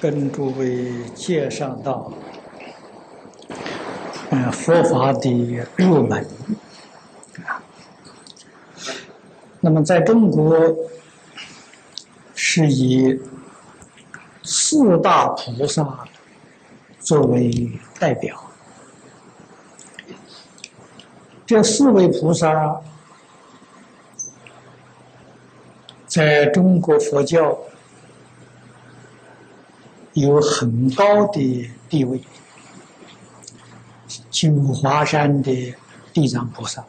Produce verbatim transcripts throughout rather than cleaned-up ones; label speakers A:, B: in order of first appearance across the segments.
A: 跟诸位介绍到，嗯，佛法的入门啊。那么在中国是以四大菩萨作为代表。这四位菩萨在中国佛教有很高的地位。九华山的地藏菩萨，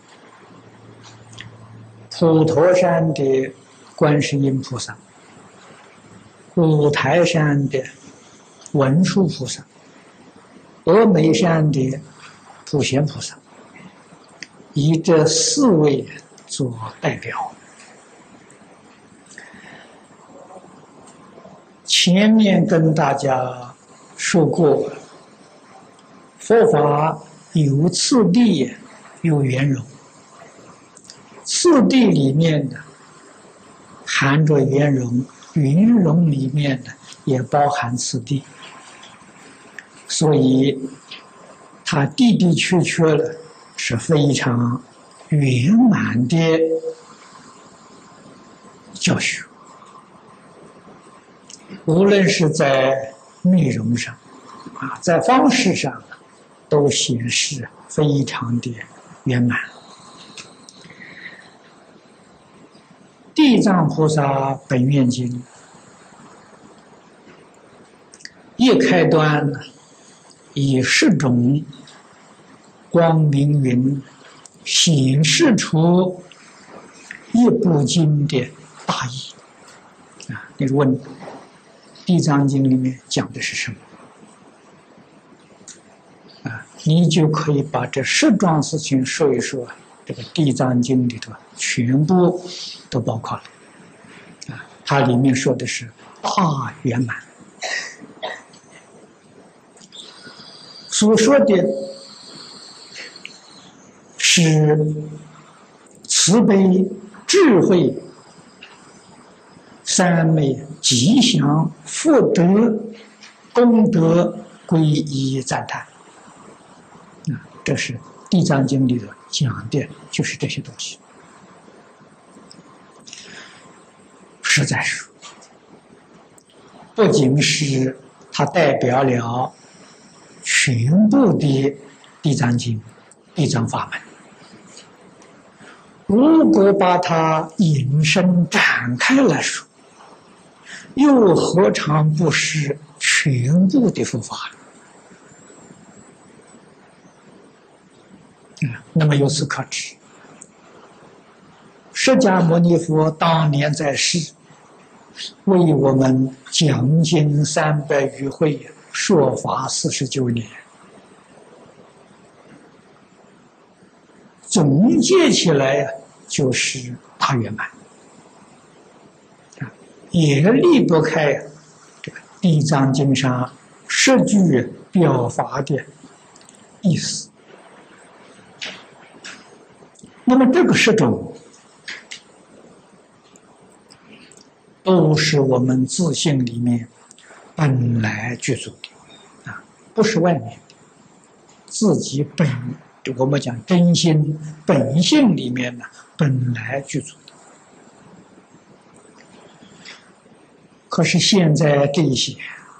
A: 普陀山的观世音菩萨，五台山的文殊菩萨，峨眉山的普贤菩萨，以这四位做代表。前面跟大家说过，佛法有次第，有圆融。次第里面呢，含着圆融，圆融里面呢也包含次第，所以它的的确确的是非常圆满的教学。无论是在内容上啊，在方式上都显示非常的圆满。地藏菩萨本愿经一开端以十种光明云显示出一部经的大意啊！你问地藏经里面讲的是什么啊？你就可以把这十桩事情说一说，这个地藏经里头全部都包括了啊。它里面说的是大圆满，所说的是慈悲、智慧三昧吉祥福德功德归一赞叹啊，这是地藏经里头讲的，就是这些东西。实在是不仅是它代表了全部的地藏经、地藏法门，如果把它引申展开来说，又何尝不是全部的佛法？那么由此可知，释迦牟尼佛当年在世，为我们讲经三百余会，说法四十九年，总结起来就是大圆满，也离不开这个地藏经上十句表法的意思。那么这个十种都是我们自性里面本来具足的啊，不是外面的，自己本我们讲真心本性里面呢本来具足的。可是现在这些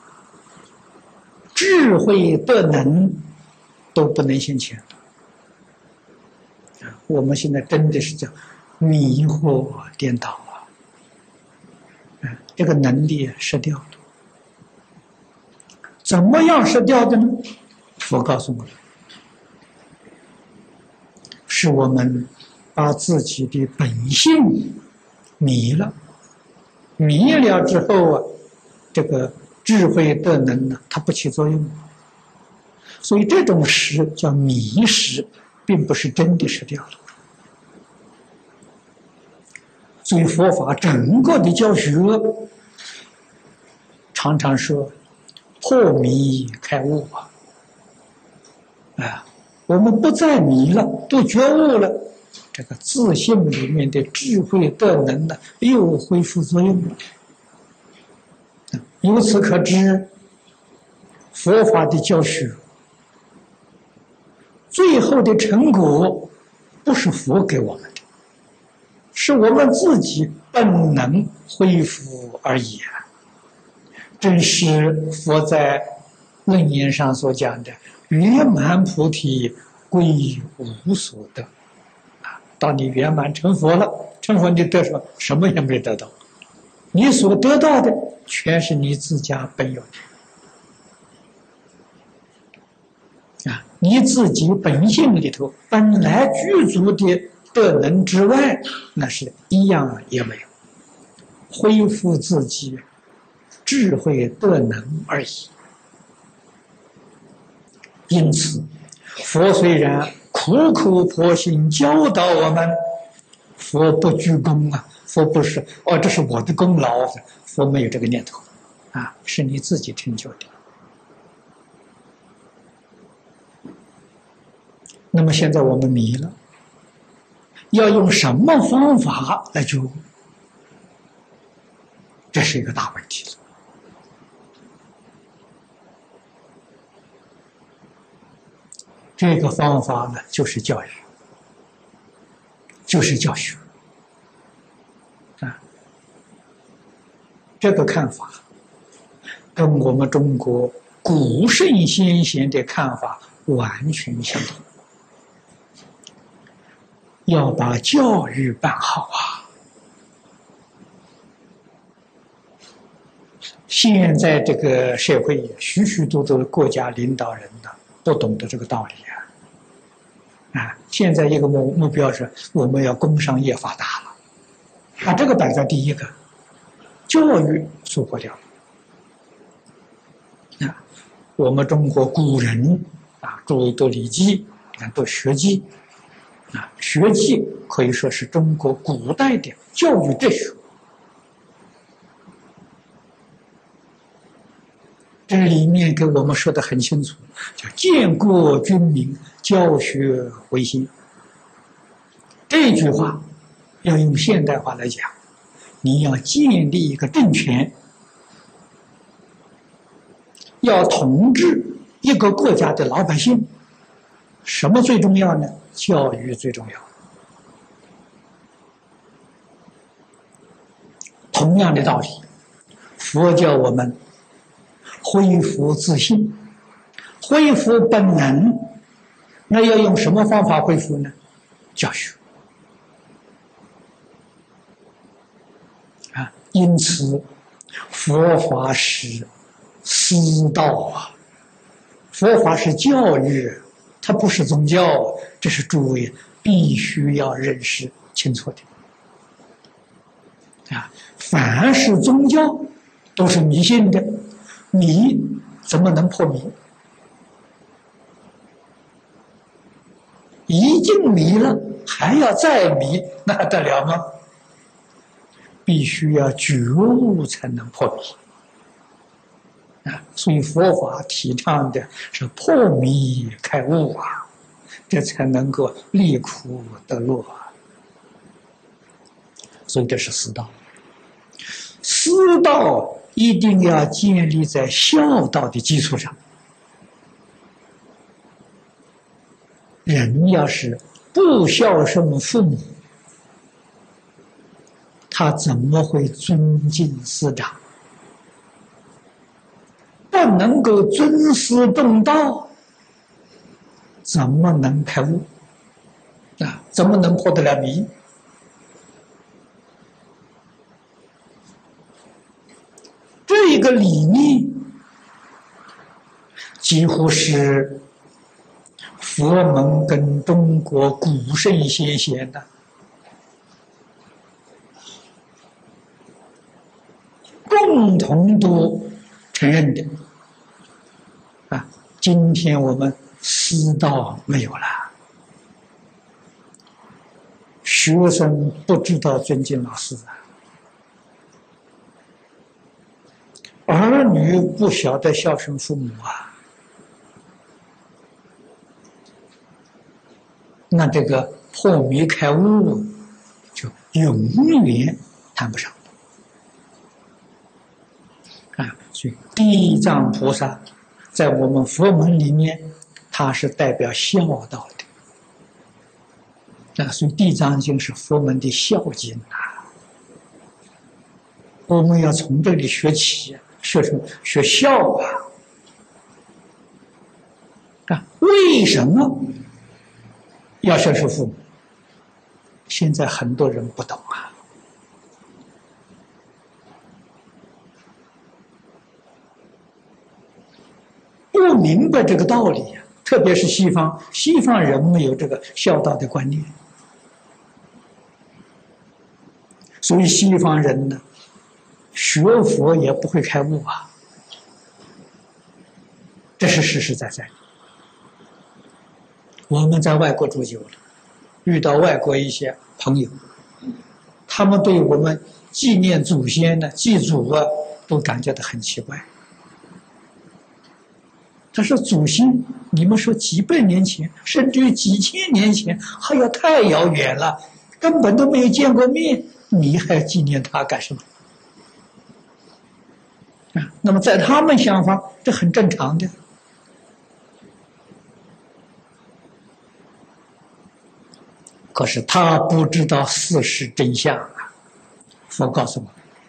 A: 智慧德能都不能现前了，我们现在真的是叫迷惑颠倒啊！这个能力失掉了。怎么样失掉的呢？佛告诉我们，是我们把自己的本性迷了，迷了之后啊，这个智慧德能呢，它不起作用，所以这种失叫迷失，并不是真的失掉了。所以佛法整个的教学常常说破迷开悟啊，啊，我们不再迷了，不觉悟了，这个自性里面的智慧德能呢，又恢复作用了。由此可知， 佛法的教学，最后的成果不是佛给我们的，是我们自己本能恢复而已啊！正是佛在论言上所讲的“圆满菩提归无所得”啊！当你圆满成佛了，成佛你得什么？什么也没得到，你所得到的全是你自家本有的啊！你自己本性里头本来具足的德能之外，那是一样也没有，恢复自己智慧德能而已。因此，佛虽然苦口婆心教导我们，佛不居功啊，佛不是哦，这是我的功劳，佛没有这个念头啊，是你自己成就的。那么现在我们迷了，要用什么方法来救？这是一个大问题了。这个方法呢，就是教育，就是教学啊。这个看法跟我们中国古圣先贤的看法完全相同。要把教育办好啊！现在这个社会许许多多的国家领导人呢，不懂得这个道理啊！啊，现在一个目目标是我们要工商业发达了，把这个摆在第一个，教育疏忽掉了。啊，我们中国古人啊，诸位读《礼记》，你看读《学记》。啊，学记可以说是中国古代的教育哲学。这里面给我们说的很清楚，叫建国军民，教学维新。这句话要用现代化来讲，你要建立一个政权，要统治一个国家的老百姓，什么最重要呢？教育最重要。同样的道理，佛教我们恢复自信，恢复本能，那要用什么方法恢复呢？教学啊！因此，佛法是师道啊，佛法是教育，它不是宗教。这是诸位必须要认识清楚的啊！凡是宗教都是迷信的，迷怎么能破迷？一经迷了，还要再迷，那得了吗？必须要觉悟才能破迷啊！所以佛法提倡的是破迷开悟啊！这才能够离苦得乐啊！所以这是师道。师道一定要建立在孝道的基础上。人要是不孝顺父母，他怎么会尊敬师长？不能够尊师重道，怎么能开悟啊？怎么能破得了迷？这一个理念几乎是佛门跟中国古圣先贤的共同都承认的啊！今天我们师道没有了，学生不知道尊敬老师啊，儿女不晓得孝顺父母啊，那这个破迷开悟就永远谈不上啊！所以地藏菩萨在我们佛门里面，它是代表孝道的。啊，所以《地藏经》是佛门的孝经啊。我们要从这里学起，学什么？学孝啊！啊，为什么要孝顺父母？现在很多人不懂啊。不明白这个道理呀、啊，特别是西方，西方人没有这个孝道的观念，所以西方人呢，学佛也不会开悟啊，这是实实在在的。我们在外国住久了，遇到外国一些朋友，他们对我们纪念祖先呢、祭祖啊，都感觉到很奇怪。他说：“祖先，你们说几百年前，甚至于几千年前，哎呀，太遥远了，根本都没有见过面，你还纪念他干什么？”啊，那么在他们想法，这很正常的。可是他不知道事实真相啊！佛告诉我们，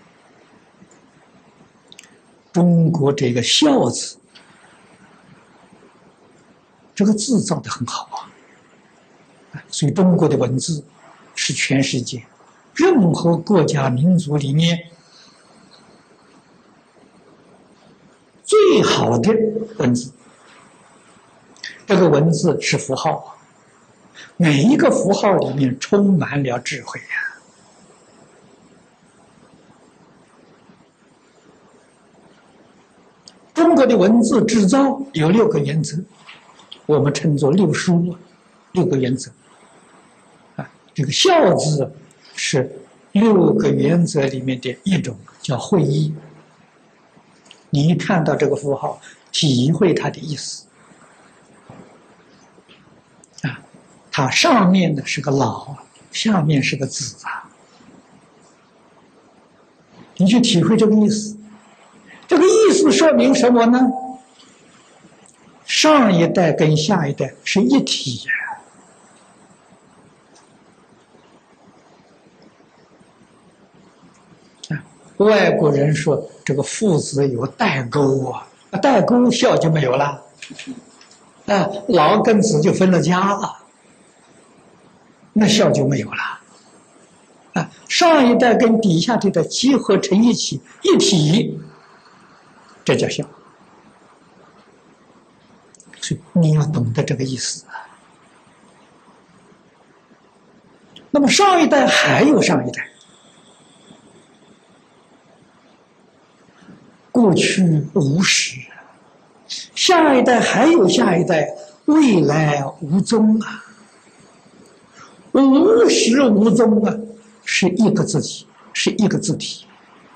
A: 中国这个“孝”字。这个字造得很好啊，所以中国的文字是全世界任何国家民族里面最好的文字。这个文字是符号，每一个符号里面充满了智慧呀。中国的文字制造有六个原则。我们称作六书，六个原则。啊，这个“孝”字是六个原则里面的一种，叫会意。你一看到这个符号，体会它的意思。啊，它上面呢是个老，下面是个子啊。你去体会这个意思，这个意思说明什么呢？上一代跟下一代是一体呀、啊！外国人说这个父子有代沟啊，代沟孝就没有了，啊，老跟子就分了家了，那孝就没有了，啊，上一代跟底下这代结合成一起，一体，这叫孝。所以你要懂得这个意思啊。那么上一代还有上一代，过去无始，下一代还有下一代，未来无踪啊。无始无踪啊，是一个字体，是一个字体。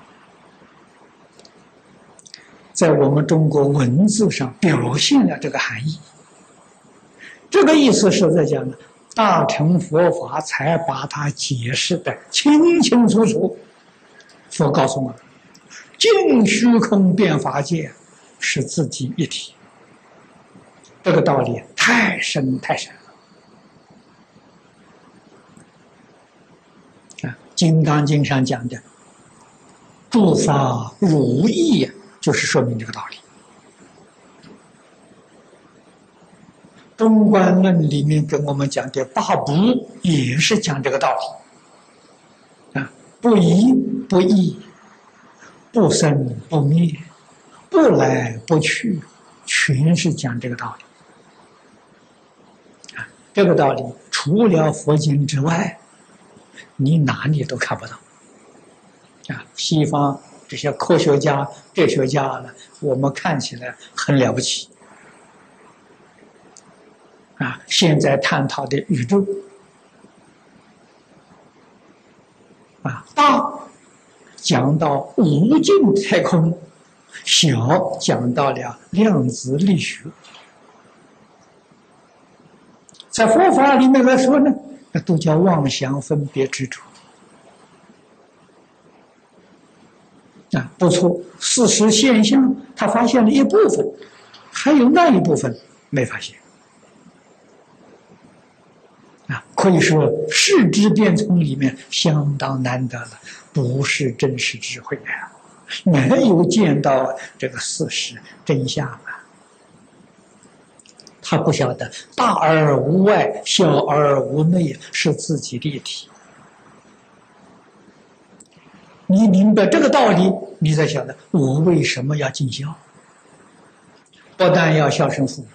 A: 在我们中国文字上表现了这个含义，这个意思是在讲呢，大乘佛法才把它解释的清清楚楚。佛告诉我们，净虚空变法界是自己一体，这个道理太深太深了啊！《金刚经》上讲的“诸法如意”就是说明这个道理。中观论里面跟我们讲的八不也是讲这个道理啊，不移不异，不生不灭，不来不去，全是讲这个道理啊。这个道理除了佛经之外，你哪里都看不到啊。西方这些科学家、哲学家呢，我们看起来很了不起啊！现在探讨的宇宙啊，大讲到无尽太空，小讲到了量子力学。在佛法里面来说呢，那都叫妄想分别执着。啊，不错，事实现象他发现了一部分， 还有那一部分没发现。啊，可以说世智辩聪里面相当难得了，不是真实智慧啊，没有见到这个事实真相啊。他不晓得大而无外，小而无内是自己的一体。你明白这个道理，你才晓得我为什么要尽孝。不但要孝顺父母，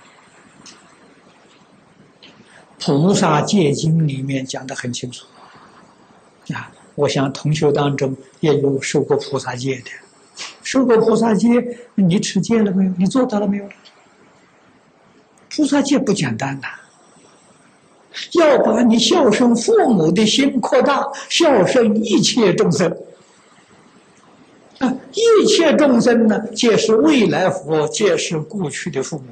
A: 菩萨戒经里面讲得很清楚啊。我想同学当中也有受过菩萨戒的，受过菩萨戒，你持戒了没有？你做到了没有？菩萨戒不简单呐，要把你孝顺父母的心扩大，孝顺一切众生。啊，一切众生呢，皆是未来佛，皆是过去的父母。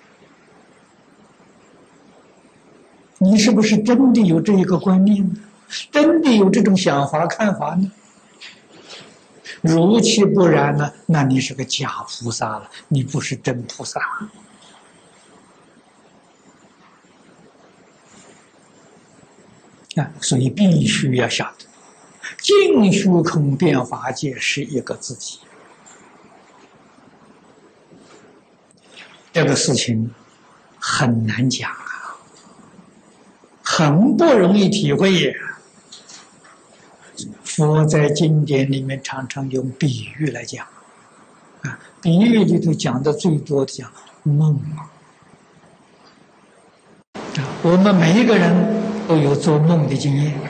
A: 你是不是真的有这一个观念呢？真的有这种想法看法呢？如其不然呢，那你是个假菩萨了，你不是真菩萨。啊，所以必须要晓得，净虚空变法界是一个自己。这个事情很难讲啊，很不容易体会呀。佛在经典里面常常用比喻来讲，啊，比喻里头讲的最多的讲梦啊，我们每一个人都有做梦的经验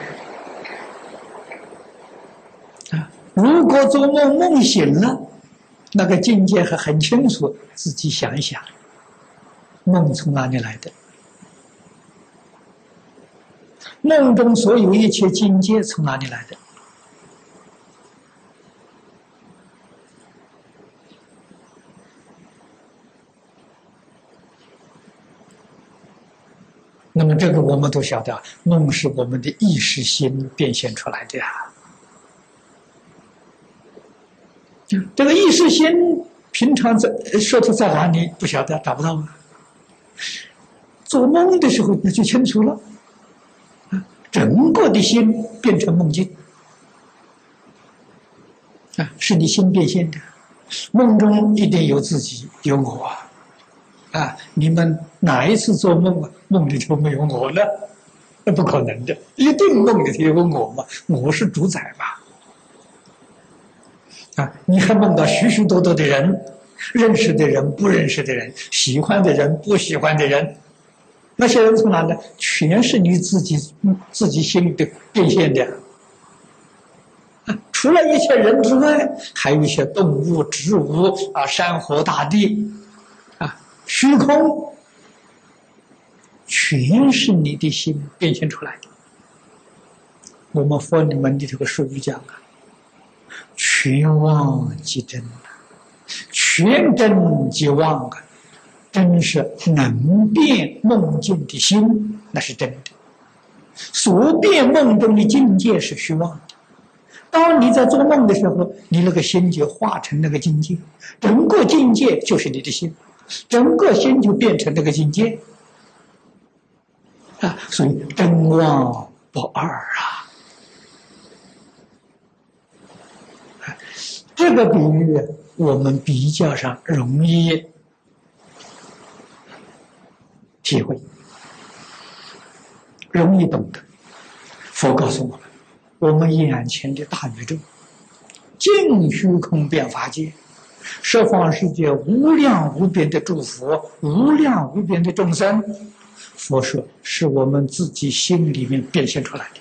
A: 啊。如果做梦梦醒了，那个境界还很清楚，自己想一想，梦从哪里来的？梦中所有一切境界从哪里来的？那么这个我们都晓得，梦是我们的意识心变现出来的呀。这个意识心平常在说它在哪里不晓得，找不到吗？做梦的时候那就清楚了，啊，整个的心变成梦境，啊，是你心变现的。梦中一定有自己，有我啊。啊！你们哪一次做梦啊？梦里头没有我呢？那不可能的，一定梦里头有我嘛，我是主宰嘛。啊！你还梦到许许多多的人，认识的人、不认识的人，喜欢的人、不喜欢的人，那些人从哪呢？全是你自己自己心里的变现的。啊！除了一些人之外，还有一些动物、植物啊，山河大地。虚空全是你的心变现出来的。我们佛里面的这个术语讲啊，全妄即真，全真即妄啊，真是能变梦境的心，那是真的。所变梦中的境界是虚妄的。当你在做梦的时候，你那个心就化成那个境界，整个境界就是你的心。整个心就变成这个境界啊，所以真妄不二啊。这个比喻我们比较上容易体会，容易懂得。佛告诉我们，我们眼前的大宇宙，净虚空变法界。十方世界无量无边的诸佛，无量无边的众生，佛说是我们自己心里面变现出来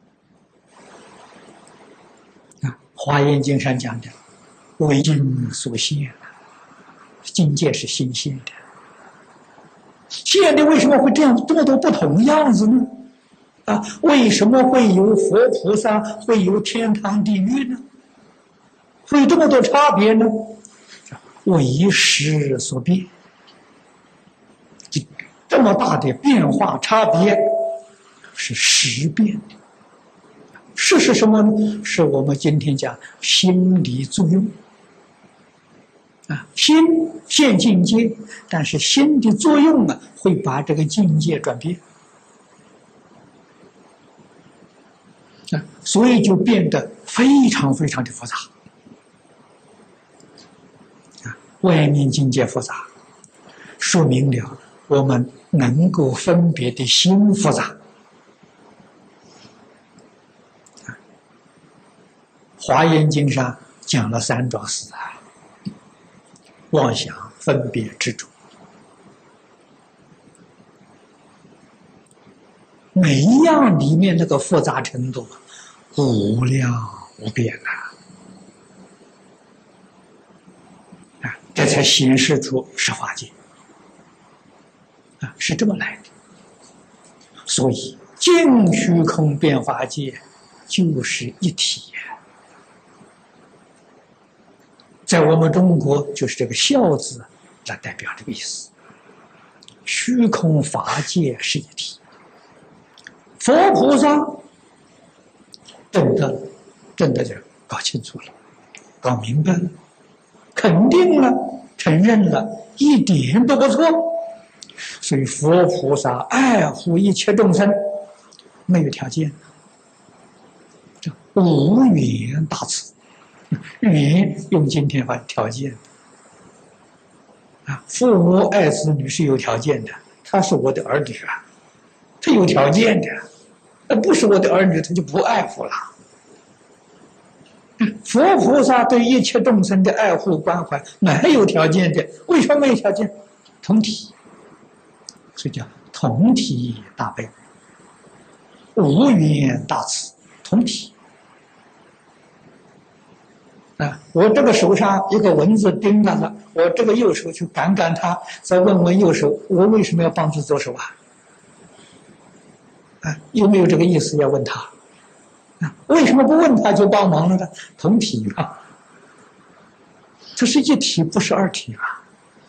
A: 的。啊，《华严经》上讲的，为境所现，境界是心现的。现的为什么会这样这么多不同样子呢？啊，为什么会有佛菩萨，会有天堂地狱呢？会有这么多差别呢？为时所变，这么大的变化差别是时变的。事是什么呢？是我们今天讲心理作用啊，心现境界，但是心的作用啊，会把这个境界转变。啊，所以就变得非常非常的复杂。啊，外面境界复杂，说明了我们能够分别的心复杂。啊，华严经上讲了三桩事啊。妄想、分别、执着，每一样里面那个复杂程度无量无边啊！啊，这才显示出十法界啊，是这么来的。所以净虚空变法界就是一体。在我们中国，就是这个“孝”字来代表这个意思。虚空法界是一体，佛菩萨真的真的就搞清楚了，搞明白了，肯定了，承认了，一点都不错。所以佛菩萨爱护一切众生，没有条件，叫无缘大慈。缘用今天话条件啊，父母爱子女是有条件的，他是我的儿女啊，他有条件的，那不是我的儿女，他就不爱护了。佛菩萨对一切众生的爱护关怀没有条件的，为什么没有条件？同体，所以叫同体大悲，无缘大慈，同体。啊，我这个手上一个蚊子叮到了，我这个右手去赶赶它，再问问右手，我为什么要帮助左手啊？啊，有没有这个意思要问他？啊，为什么不问他就帮忙了呢？同体嘛，这是一体，不是二体啊。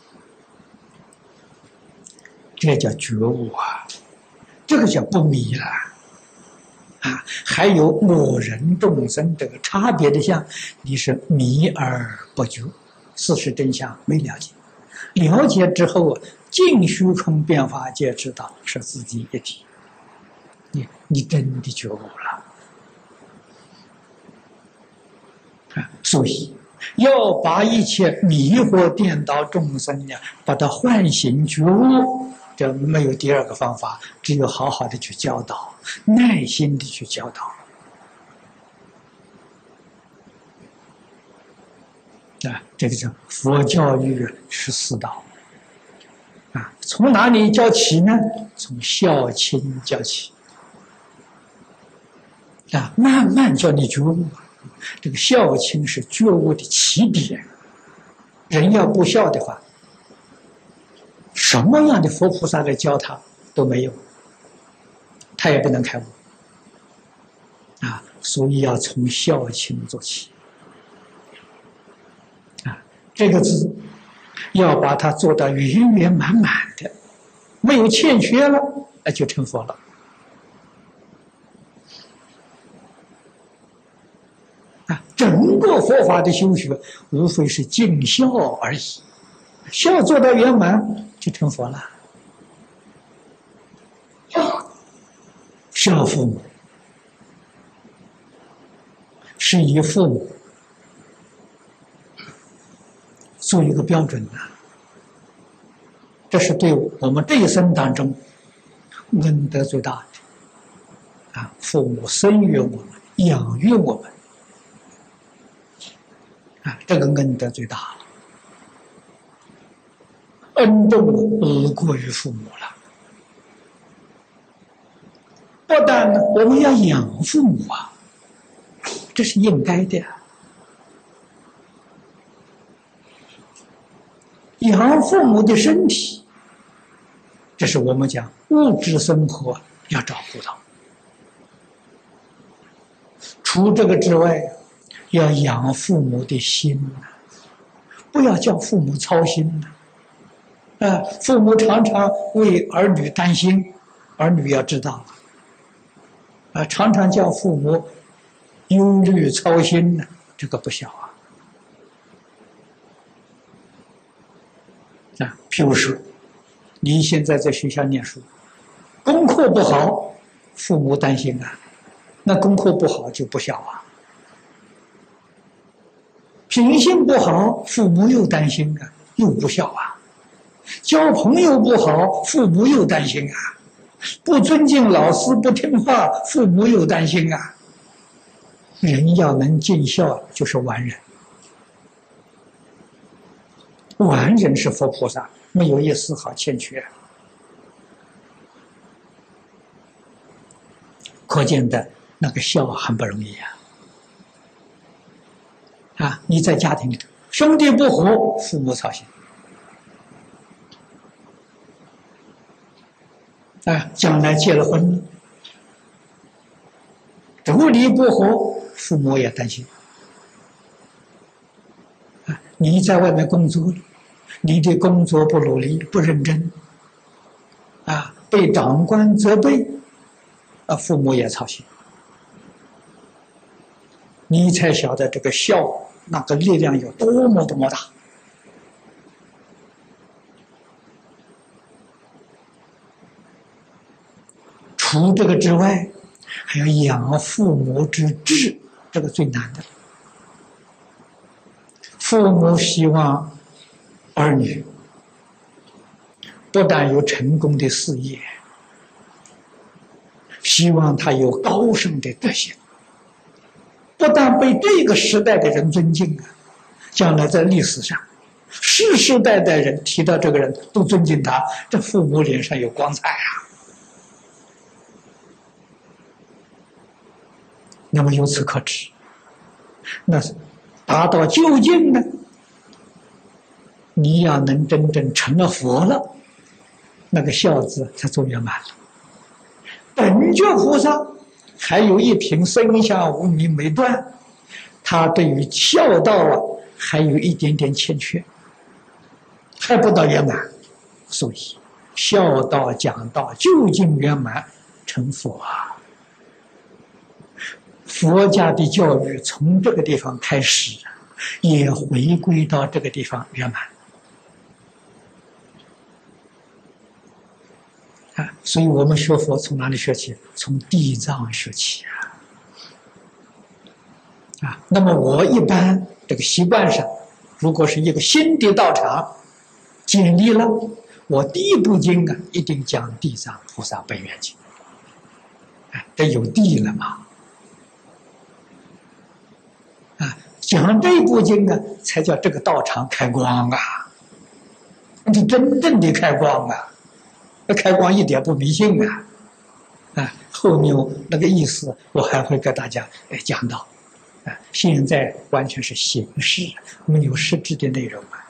A: 这叫觉悟啊，这个叫不迷了。啊，还有我人众生这个差别的相，你是迷而不觉，事实真相没了解，了解之后啊，净虚空变法界知道是自己一体，你你真的觉悟了啊！所以要把一切迷惑颠倒众生呢，把它唤醒觉悟。这没有第二个方法，只有好好的去教导，耐心的去教导。啊，这个叫佛教育十四道。啊，从哪里教起呢？从孝亲教起。啊，慢慢教你觉悟。这个孝亲是觉悟的起点。人要不孝的话，什么样的佛菩萨来教他都没有，他也不能开悟啊！所以要从孝亲做起啊！这个字要把它做到圆圆满满的，没有欠缺了，那就成佛了啊！整个佛法的修学，无非是尽孝而已，孝做到圆满。就成佛了。孝父母是以父母做一个标准的，这是对我们这一生当中恩德最大的啊！父母生育我们，养育我们啊，这个恩德最大了。恩重而过于父母了。不但呢，我们要养父母啊，这是应该的。养父母的身体，这是我们讲物质生活要照顾到。除这个之外，要养父母的心啊，不要叫父母操心啊。啊，父母常常为儿女担心，儿女要知道啊，常常叫父母忧虑操心呢，这个不小啊。 啊，譬如说，你现在在学校念书，功课不好，父母担心啊，那功课不好就不孝啊。品性不好，父母又担心啊，又不孝啊。交朋友不好，父母又担心啊。不尊敬老师，不听话，父母又担心啊。人要能尽孝，就是完人。完人是佛菩萨，没有一丝毫欠缺。可见的那个孝很不容易啊！啊，你在家庭里头，兄弟不和，父母操心。啊，将来结了婚，妯娌不和，父母也担心。啊，你在外面工作，你的工作不努力、不认真，啊，被长官责备，啊，父母也操心。你才晓得这个孝那个力量有多么多么大。除这个之外，还要养父母之志，这个最难的。父母希望儿女不但有成功的事业，希望他有高尚的德行，不但被这个时代的人尊敬啊，将来在历史上，世世代代人提到这个人都尊敬他，这父母脸上有光彩啊。那么由此可知，那是达到究竟呢？你要能真正成了佛了，那个孝字才做圆满了。本觉菩萨还有一品生相无明没断，他对于孝道啊还有一点点欠缺，还不到圆满，所以孝道讲道究竟圆满成佛啊。佛家的教育从这个地方开始，也回归到这个地方圆满啊！所以我们学佛从哪里学起？从地藏学起啊！啊，那么我一般这个习惯上，如果是一个新的道场建立了，我第一部经啊，一定讲地藏菩萨本愿经。啊，这有地了嘛？啊，讲这部经呢，才叫这个道场开光啊！那是真正的开光啊！那开光一点不迷信啊！啊，后面那个意思我还会给大家哎讲到。啊，现在完全是形式，没有实质的内容啊！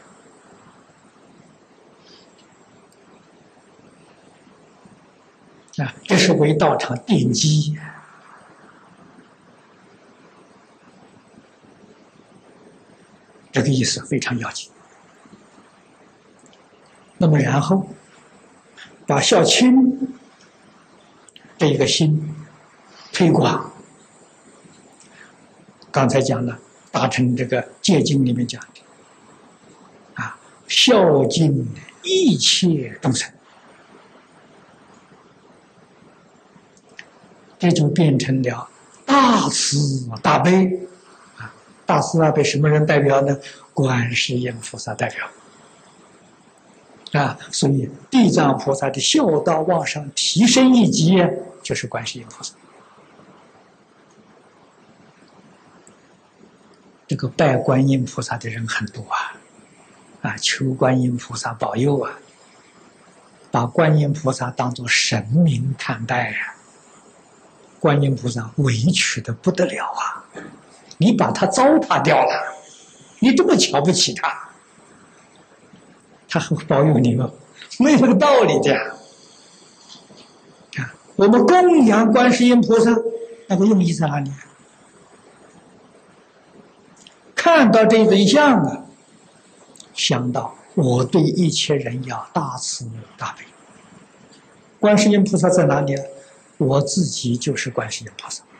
A: 啊，这是为道场奠基。这个意思非常要紧。那么然后把孝亲这一个心推广，刚才讲了大乘这个戒经里面讲的啊，孝敬一切众生，这就变成了大慈大悲。大慈大悲什么人代表呢？观世音菩萨代表啊，所以地藏菩萨的孝道往上提升一级，就是观世音菩萨。这个拜观音菩萨的人很多啊，啊，求观音菩萨保佑啊，把观音菩萨当作神明看待啊，观音菩萨委屈的不得了啊。你把他糟蹋掉了，你这么瞧不起他，他还会保佑你吗？没这个道理的呀！啊，我们供养观世音菩萨，那个用意在哪里？看到这尊像啊，想到我对一切人要大慈大悲。观世音菩萨在哪里？我自己就是观世音菩萨。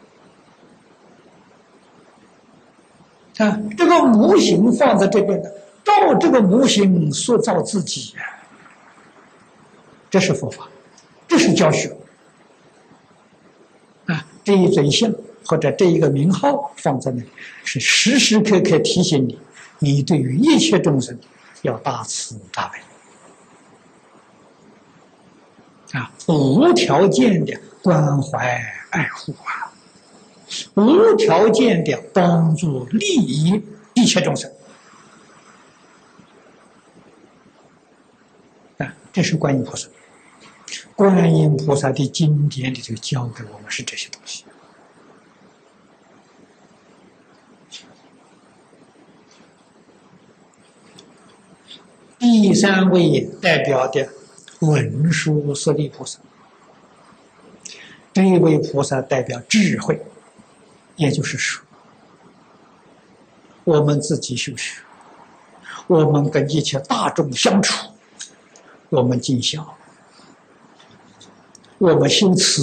A: 啊，这个模型放在这边的， 照这个模型塑造自己呀，这是佛法，这是教学啊！这一尊像或者这一个名号放在那里，是时时刻刻提醒你，你对于一切众生要大慈大悲啊，无条件的关怀爱护啊，无条件的帮助利益一切众生啊，这是观音菩萨。观音菩萨的经典里头教给我们是这些东西。第三位代表的文殊师利菩萨，这一位菩萨代表智慧，也就是说，我们自己修学，我们跟一切大众相处，我们尽孝，我们修慈，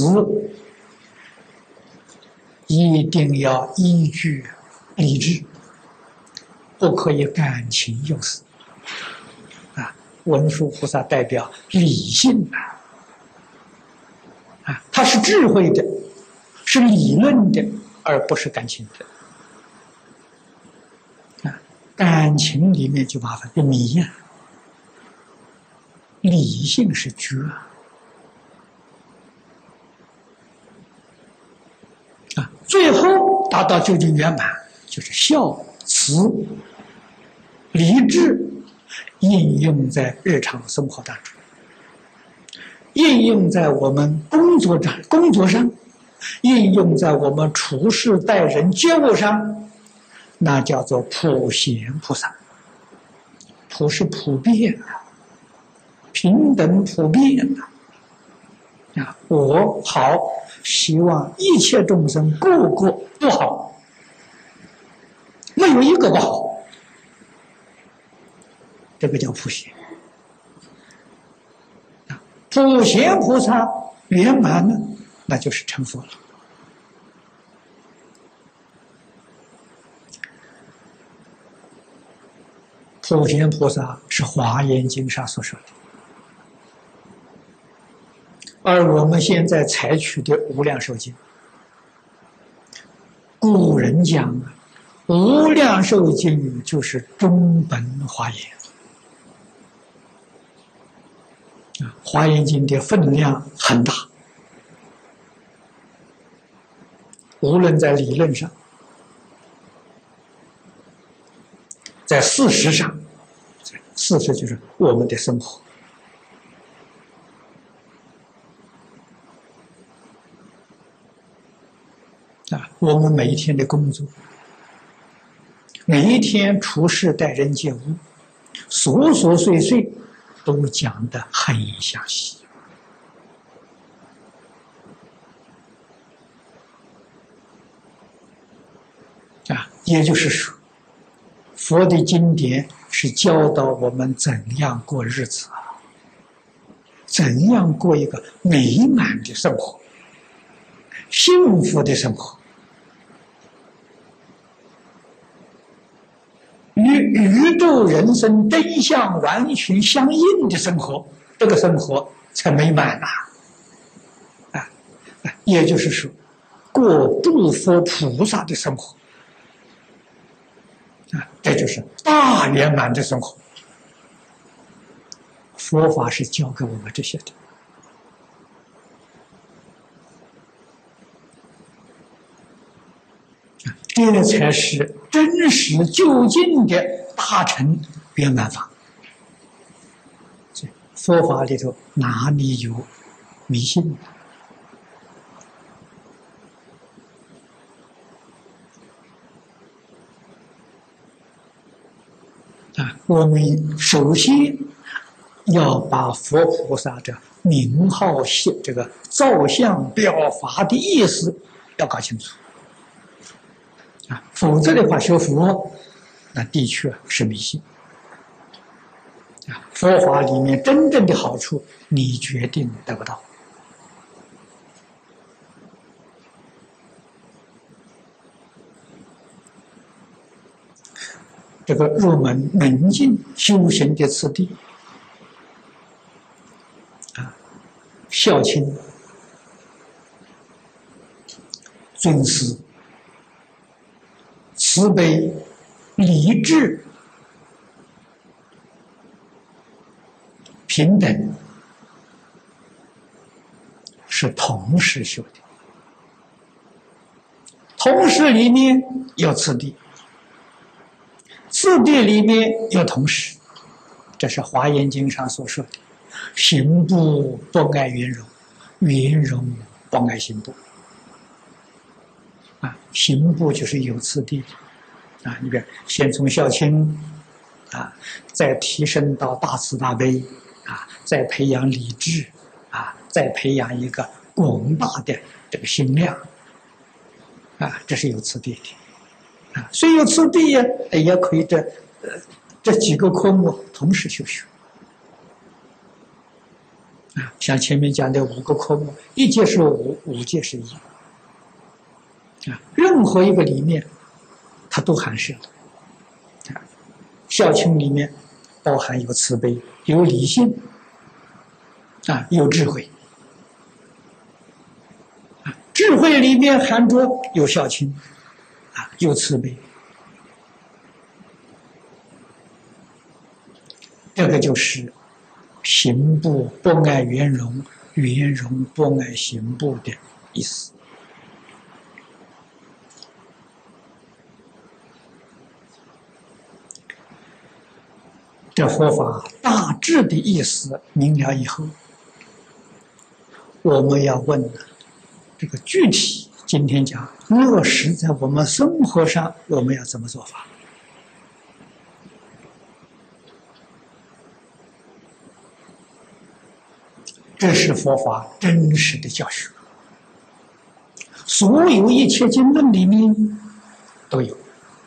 A: 一定要依据理智，不可以感情用事。啊，文殊菩萨代表理性啊，啊，他是智慧的，是理论的，而不是感情的。啊，感情里面就麻烦，就迷呀、啊。理性是觉啊，最后达到究竟圆满，就是孝慈理智应用在日常生活当中，应用在我们工作上，工作上，应用在我们处事待人接物上，那叫做普贤菩萨。普是普遍啊，平等普遍啊！啊，我好，希望一切众生个个都好，没有一个不好。这个叫普贤。普贤菩萨圆满了，那就是成佛了。普贤菩萨是《华严经》上所说的。而我们现在采取的无量寿经，古人讲啊，无量寿经就是中本华严啊，华严经的分量很大，无论在理论上，在事实上，事实就是我们的生活。啊，我们每一天的工作，每一天处事待人接物，琐琐碎碎都讲得很详细。啊，也就是说，佛的经典是教导我们怎样过日子啊，怎样过一个美满的生活，幸福的生活。与宇宙人生真相完全相应的生活，这个生活才美满呐！啊啊，也就是说，过诸佛菩萨的生活啊，这就是大圆满的生活。佛法是教给我们这些的。这才是真实究竟的大乘圆满法。佛法里头哪里有迷信啊？我们首先要把佛菩萨的名号、这个造像表法的意思要搞清楚。啊，否则的话，学佛那的确是迷信。啊，佛法里面真正的好处，你决定得不到。 这个入门门径修行的次第啊，孝亲、尊师、慈悲、理智、平等，是同时修的。同时里面有次第，次第里面有同时，这是《华严经》上所说的“行部不爱圆融，圆融不爱行部”。啊，行部就是有次第的啊，你比如先从孝亲啊，再提升到大慈大悲啊，再培养理智啊，再培养一个广大的这个心量。啊，这是有次第的，啊，所以有次第呀，也可以这呃这几个科目同时修学，啊，像前面讲的五个科目，一届是五，五届是一，啊，任何一个里面，它都含摄的，啊，孝亲里面包含有慈悲，有理性，啊，有智慧。智慧里面含着有孝亲，啊，有慈悲，这个就是行部不爱圆融，圆融不爱行部的意思。这佛法大致的意思明了以后，我们要问的这个具体，今天讲落实在我们生活上，我们要怎么做法？这是佛法真实的教学，所有一切经论里面都有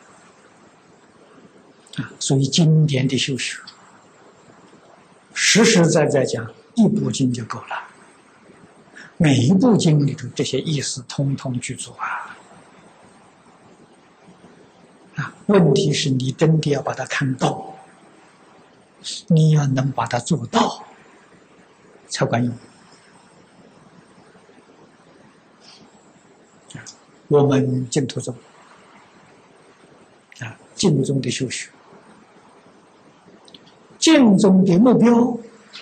A: 啊，所以经典的修学，实实在在讲，一部经就够了。每一部经里头这些意思通通具足啊！啊，问题是你真的要把它看到，你要能把它做到，才管用。我们净土宗啊，净宗的修学，净宗的目标，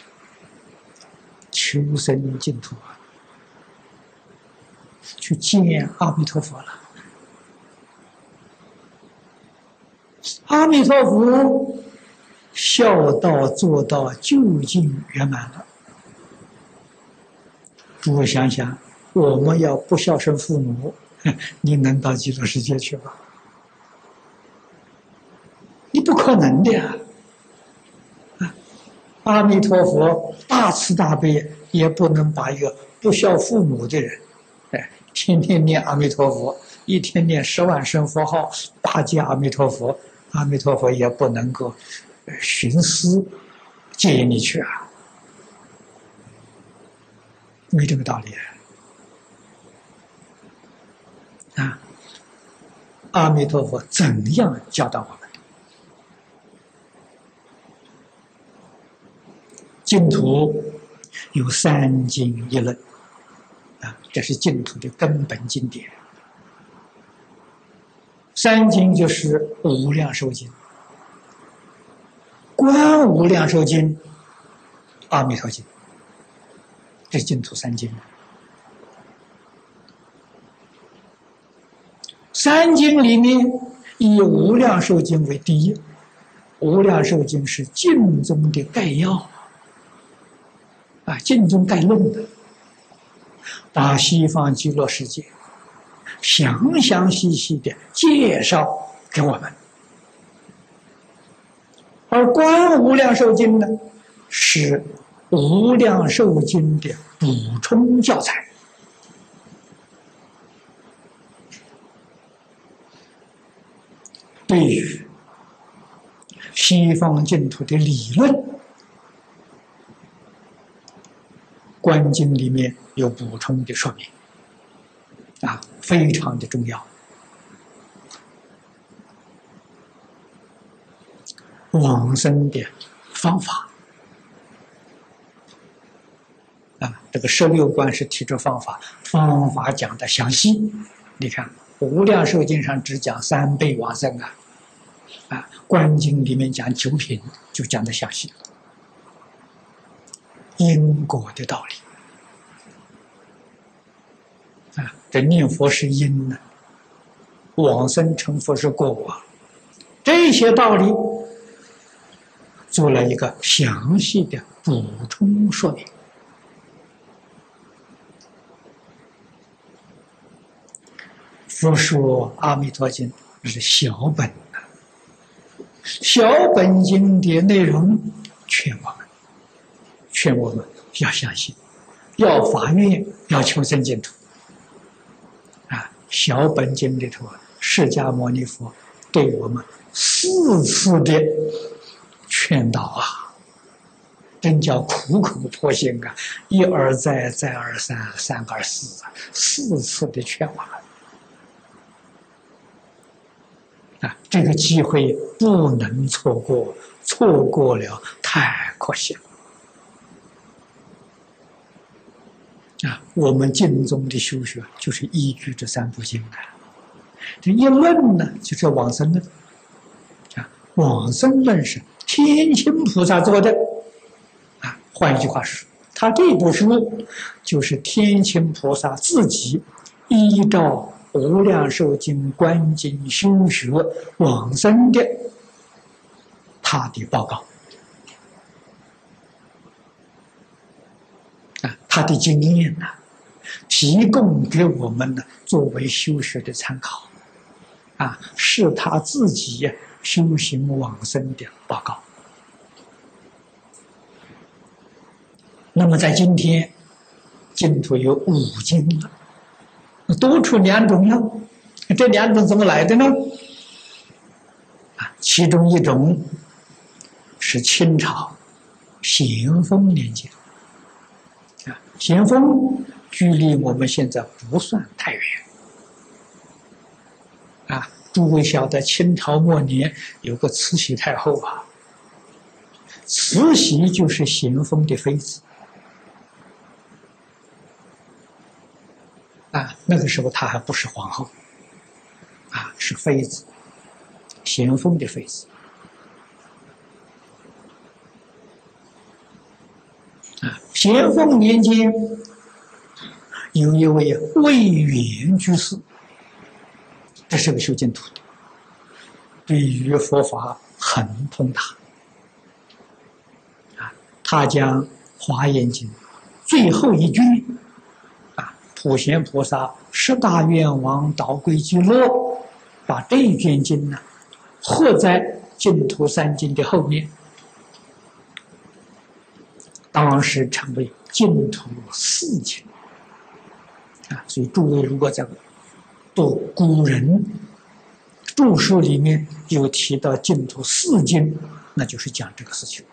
A: 求生净土啊！去见阿弥陀佛了。阿弥陀佛孝道做到究竟圆满了。诸位想想，我们要不孝顺父母，你能到极乐世界去吗？你不可能的呀！啊，阿弥陀佛大慈大悲，也不能把一个不孝父母的人，哎。天天念阿弥陀佛，一天念十万声佛号，八戒阿弥陀佛，阿弥陀佛也不能够寻思接你去啊，没这个道理啊！啊，阿弥陀佛怎样教导我们？净土有三经一论。啊，这是净土的根本经典。三经就是《无量寿经》、《观无量寿经》、《阿弥陀经》，这是净土三经。三经里面以《无量寿经》为第一，《无量寿经》是净宗的概要，啊，净宗概论的。把西方极乐世界详详细细的介绍给我们，而《观无量寿经》呢，是《无量寿经》的补充教材，对于西方净土的理论，《观经》里面有补充的说明，啊，非常的重要。 往生的方法啊。这个十六观是提出方法，方法讲的详细。你看《无量寿经》上只讲三倍往生啊，啊，《观经》里面讲九品，就讲的详细，因果的道理。啊，这念佛是因呢，往生成佛是果，这些道理做了一个详细的补充说明。佛说《阿弥陀经》是小本的，小本经的内容劝我们，劝我们要相信，要发愿，要求生净土。啊，小本经里头，释迦牟尼佛对我们四次的劝导啊，真叫苦口婆心啊，一而再，再而三，三而四啊，四次的劝我们。啊，这个机会不能错过，错过了太可惜了。啊，我们净宗的修学就是依据这三部经的。这一论呢，就是往生论。啊，往生论是天亲菩萨做的。啊，换一句话说，他这部书就是天亲菩萨自己依照《无量寿经》观经修学往生的他的报告啊，他的经验呢、啊，提供给我们呢作为修学的参考啊，是他自己修行往生的报告。那么在今天，净土有五经了。多出两种了，这两种怎么来的呢？啊，其中一种是清朝咸丰年间，啊，咸丰距离我们现在不算太远，啊，诸位晓得清朝末年有个慈禧太后啊，慈禧就是咸丰的妃子。啊，那个时候她还不是皇后，啊，是妃子，咸丰的妃子。啊，咸丰年间有一位魏源居士，这是个修净土的，对于佛法很通达。啊，他将《华严经》最后一句。普贤菩萨十大愿王导归极乐，把这一卷经呢，合在净土三经的后面，当时成为净土四经啊。所以诸位如果在读古人著述里面有提到净土四经，那就是讲这个事情。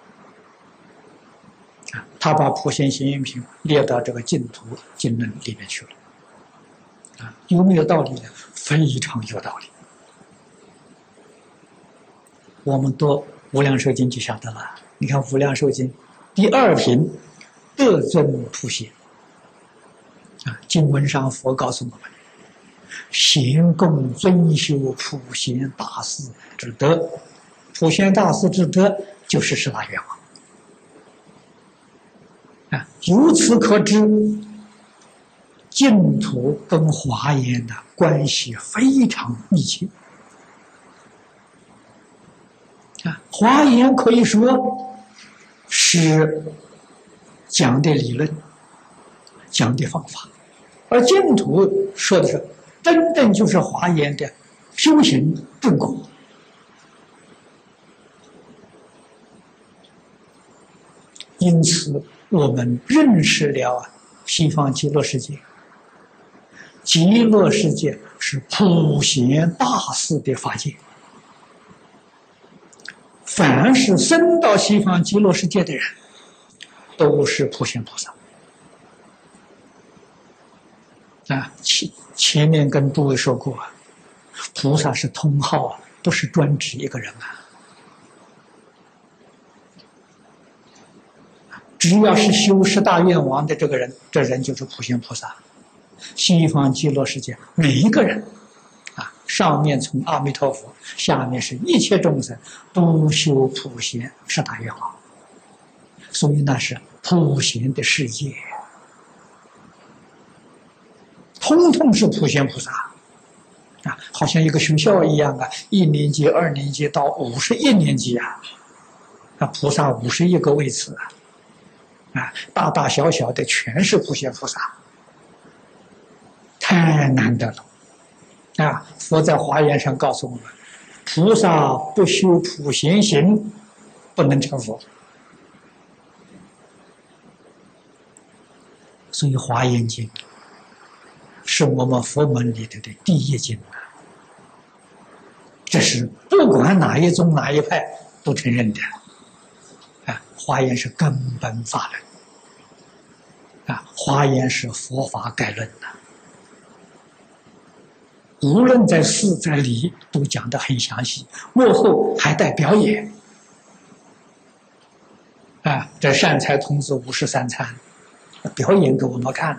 A: 他把普贤行愿品列到这个净土经论里面去了，啊，有没有道理呢？非常有道理。我们读《无量寿经》就晓得了。你看《无量寿经》第二品，得尊普贤，啊，经文上佛告诉我们，贤供尊修普贤大士之德，普贤大士之德就是十大愿王。啊，由此可知，净土跟华严的关系非常密切。啊，华严可以说是讲的理论，讲的方法，而净土说的是真正就是华严的修行正果。因此，我们认识了西方极乐世界。极乐世界是普贤大士的法界，凡是生到西方极乐世界的人，都是普贤菩萨。啊，前前面跟诸位说过，菩萨是通号啊，不是专指一个人啊。 只要是修十大愿王的这个人，这人就是普贤菩萨。西方极乐世界每一个人，啊，上面从阿弥陀佛，下面是一切众生都修普贤十大愿王，所以那是普贤的世界，通通是普贤菩萨。啊，好像一个学校一样啊，一年级、二年级到五十一年级啊，啊，菩萨五十一个位次啊，啊，大大小小的全是普贤菩萨，太难得了。啊，佛在华严上告诉我们，菩萨不修普贤行，不能成佛。所以《华严经》是我们佛门里头的第一经啊，这是不管哪一宗哪一派都承认的啊。华严是根本法论啊，华严是佛法概论呐、啊，无论在事在理都讲得很详细，幕后还带表演啊。这善财童子五十三参表演给我们看了。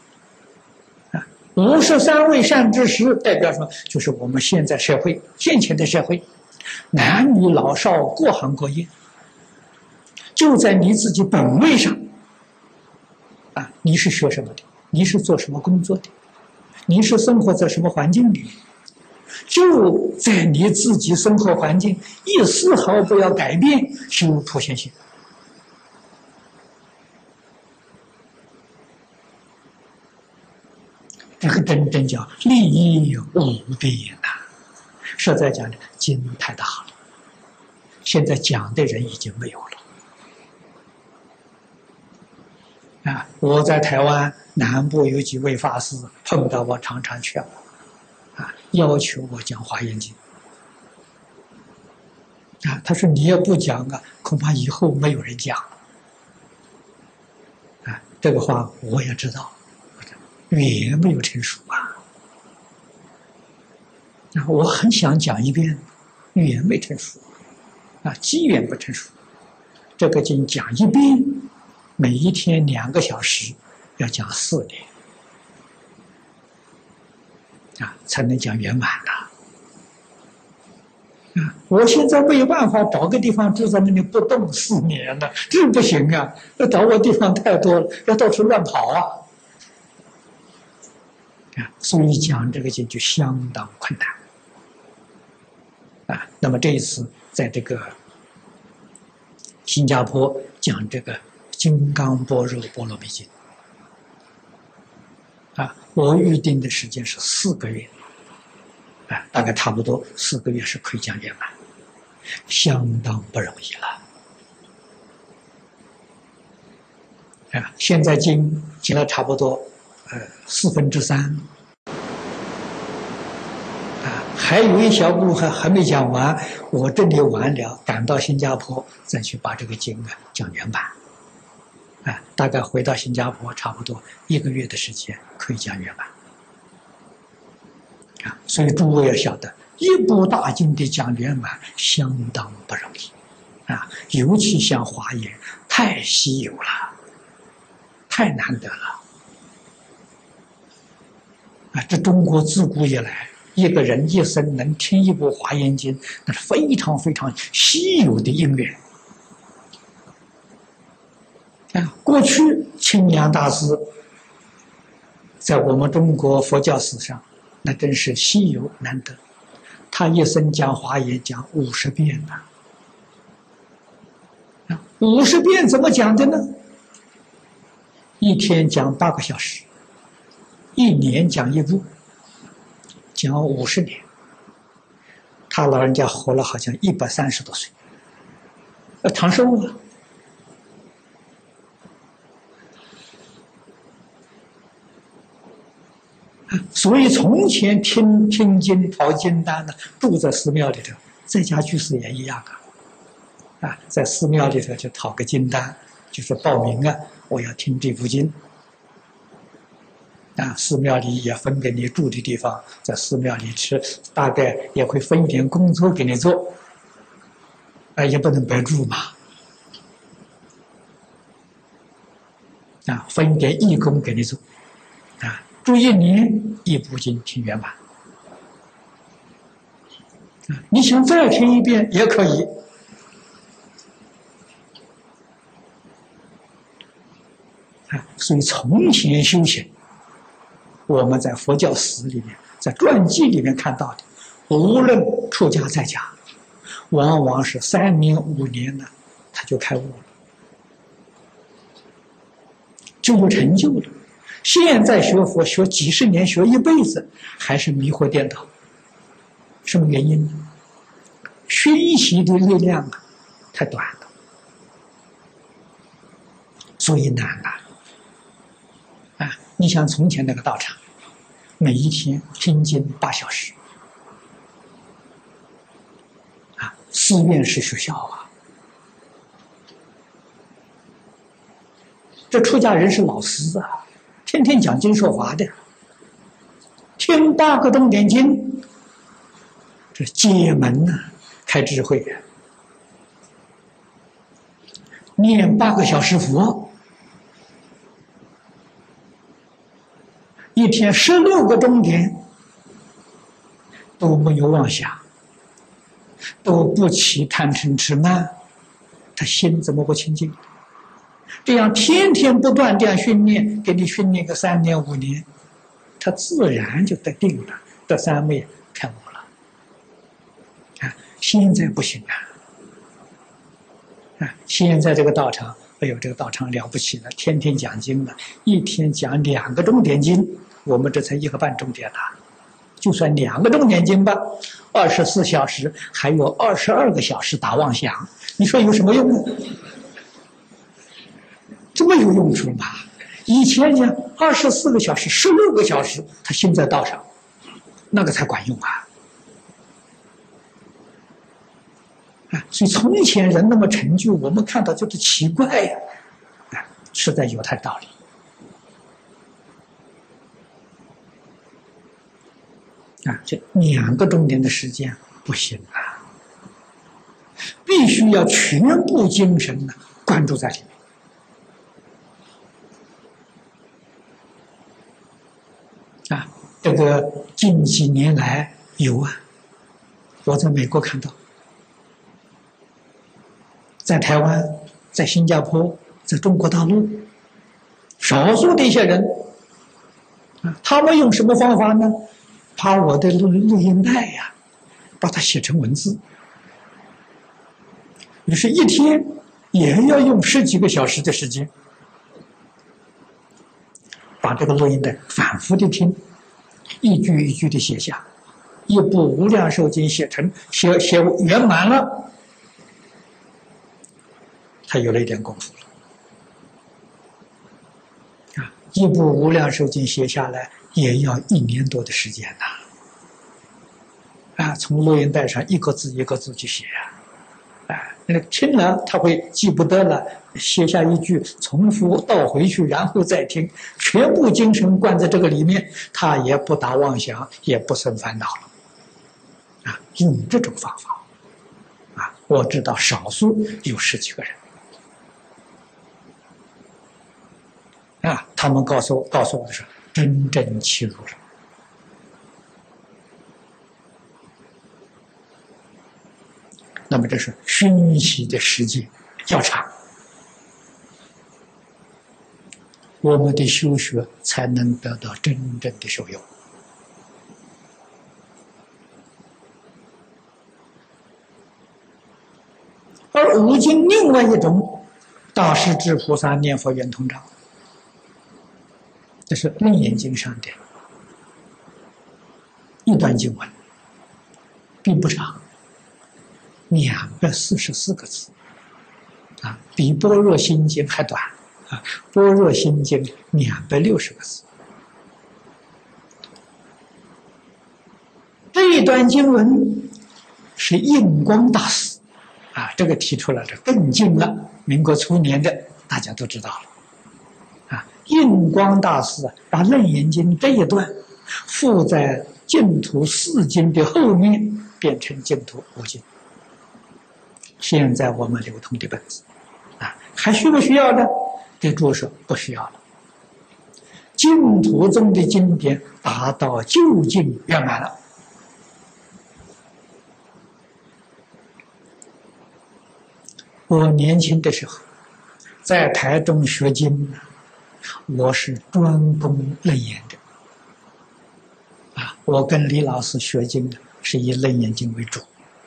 A: 五十三位善知识代表什么？就是我们现在社会现前的社会，男女老少各行各业，就在你自己本位上啊，你是学什么的？你是做什么工作的？你是生活在什么环境里？就在你自己生活环境，一丝毫不要改变，修普贤行。这个真正叫利益无边呐！实在讲的经太大了，现在讲的人已经没有了。啊，我在台湾南部有几位法师碰到我，常常劝我，啊，要求我讲《华严经》。啊，他说你也不讲啊，恐怕以后没有人讲。啊，这个话我也知道。语言没有成熟啊！啊，我很想讲一遍，语言没成熟，啊，机缘不成熟。这个经讲一遍，每一天两个小时，要讲四年，啊，才能讲圆满呐！啊，我现在没有办法找个地方住在那里不动四年了，这不行啊！那找我地方太多了，要到处乱跑啊！啊，所以讲这个经就相当困难啊。那么这一次在这个新加坡讲这个《金刚般若波罗蜜经》啊，我预定的时间是四个月啊，大概差不多四个月是可以讲圆满，相当不容易了啊。现在经讲了差不多。呃，四分之三，啊，还有一小部分还没讲完，我这里完了，赶到新加坡再去把这个经啊讲圆满，啊，大概回到新加坡差不多一个月的时间可以讲圆满，啊，所以诸位要晓得，一部大经的讲圆满相当不容易，啊，尤其像华严太稀有了，太难得了。啊，这中国自古以来，一个人一生能听一部《华严经》，那是非常非常稀有的因缘。啊，过去清凉大师在我们中国佛教史上，那真是稀有难得。他一生讲华严讲五十遍呐。啊，五十遍怎么讲的呢？一天讲八个小时。一年讲一部，讲五十年，他老人家活了好像一百三十多岁，呃，长寿啊！所以从前听听经、讨经单呢，住在寺庙里头，在家居士也一样啊，啊，在寺庙里头就讨个经单，就是报名啊，我要听这部经。啊，寺庙里也分给你住的地方，在寺庙里吃，大概也会分一点工作给你做，啊，也不能白住嘛。 啊，分点义工给你做，啊，住一年一部经听圆满。啊，你想再听一遍也可以。啊，所以从前修行，我们在佛教史里面，在传记里面看到的，无论出家在家，往往是三年五年呢，他就开悟了，就有成就了。现在学佛学几十年，学一辈子，还是迷惑颠倒。什么原因呢？熏习的力量啊，太短了，所以难啊！啊，你像从前那个道场，每一天听经八小时，啊，寺院是学校啊，这出家人是老师啊，天天讲经说法的，听八个钟点经，这解门呐、啊，开智慧啊，念八个小时佛，一天十六个钟点都没有妄想，都不起贪嗔痴慢，他心怎么不清净？这样天天不断这样训练，给你训练个三年五年，他自然就得定了，得三昧开悟了。啊，现在不行啊！啊，现在这个道场，哎呦，这个道场了不起了，天天讲经了，一天讲两个钟点经，我们这才一个半钟点了，就算两个钟点经吧，二十四小时还有二十二个小时打妄想，你说有什么用呢？这么有用处吗？以前讲二十四个小时、十六个小时，他心在道上，那个才管用啊！啊，所以从前人那么成就，我们看到就是奇怪呀，啊，实在有他的道理。啊，这两个钟点的时间不行啊，必须要全部精神呢关注在里面。啊，这个近几年来有啊，我在美国看到，在台湾、在新加坡、在中国大陆，少数的一些人，啊，他们用什么方法呢？把我的录录音带呀，把它写成文字，于是一天也要用十几个小时的时间，把这个录音带反复的听，一句一句的写下，一部《无量寿经》写成写写圆满了，他有了一点功夫了。啊，一部《无量寿经》写下来也要一年多的时间呐！啊，从录音带上一个字一个字去写啊，啊，那听了他会记不得了，写下一句，重复倒回去，然后再听，全部精神灌在这个里面，他也不打妄想，也不生烦恼了。啊，用这种方法，啊，我知道少数有十几个人。啊，他们告诉我告诉我的是真正契入了。那么这是熏习的时间较长，我们的修学才能得到真正的受用。而五经另外一种，大势至菩萨念佛圆通章，这是《楞严经》上的一段经文，并不长，两百四十四个字，啊，比《般若心经》还短，啊，《般若心经》两百六十个字。这一段经文是印光大师，啊，这个提出来的更近了，民国初年的大家都知道了。啊，印光大师把《楞严经》这一段附在净土四经的后面，变成净土五经。现在我们流通的本子，啊，还需不需要呢？ 给注释不需要了。净土宗的经典达到究竟圆满了。我年轻的时候在台中学经，我是专攻楞严的啊，我跟李老师学经的是以楞严经为主。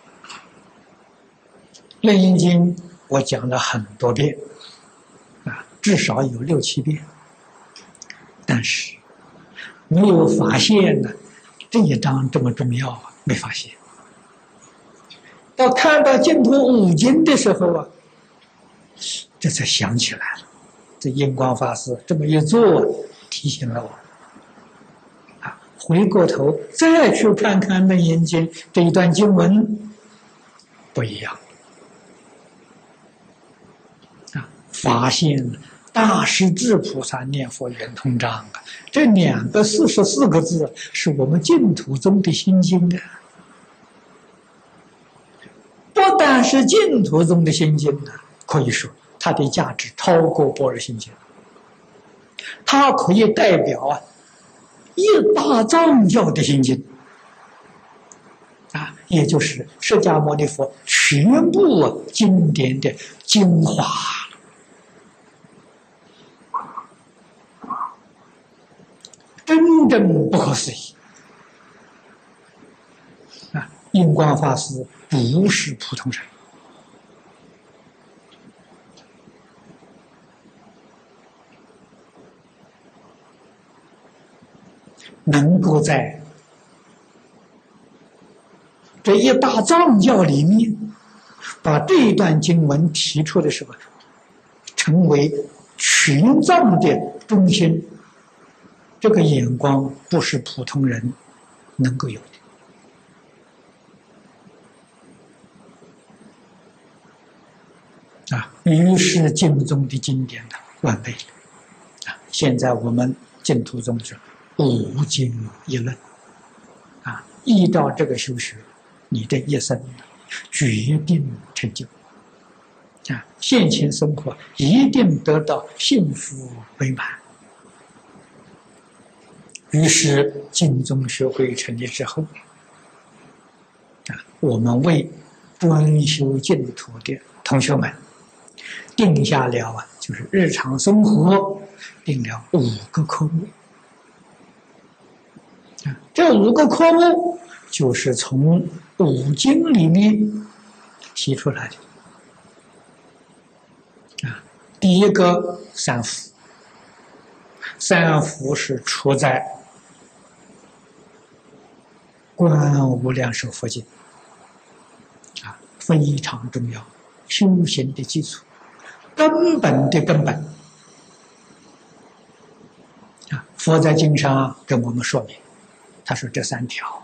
A: 楞严经我讲了很多遍啊，至少有六七遍，但是没有发现呢这一章这么重要啊，没发现。到看到净土五经的时候啊，这才想起来了。这印光法师这么一做，提醒了我啊，回过头再去看看《楞严经》这一段经文，不一样啊，发现大势至菩萨念佛圆通章啊，这两个四十四个字是我们净土宗的心经啊。不但是净土宗的心经呢，可以说它的价值超过般若心经，它可以代表啊一大藏教的心经啊，也就是释迦牟尼佛全部、啊、经典的精华，真正不可思议啊！印光法师不是普通人，能够在这一大藏教里面把这一段经文提出的时候，成为群藏的中心，这个眼光不是普通人能够有的。啊，于是净宗的经典的完备啊！现在我们净土宗是五经一论啊，依照这个修学，你这一生决定成就啊，现前生活一定得到幸福美满。于是净宗学会成立之后啊，我们为专修净土的同学们定下了啊，就是日常生活定了五个科目啊，这五个科目就是从五经里面提出来的啊。第一个三福，三福是出在观无量寿佛经啊，非常重要，修行的基础。根本的根本啊！佛在经上跟我们说明，他说这三条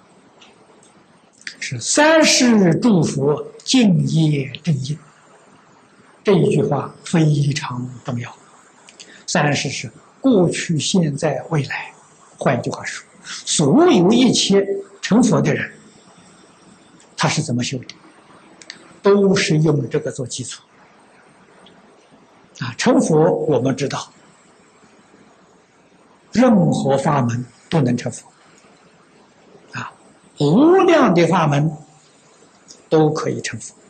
A: 是三世诸佛敬业正业，这一句话非常重要。三世是过去、现在、未来，换一句话说，所有一切成佛的人，他是怎么修的，都是用这个做基础。啊，成佛我们知道，任何法门都能成佛，啊，无量的法门都可以成佛。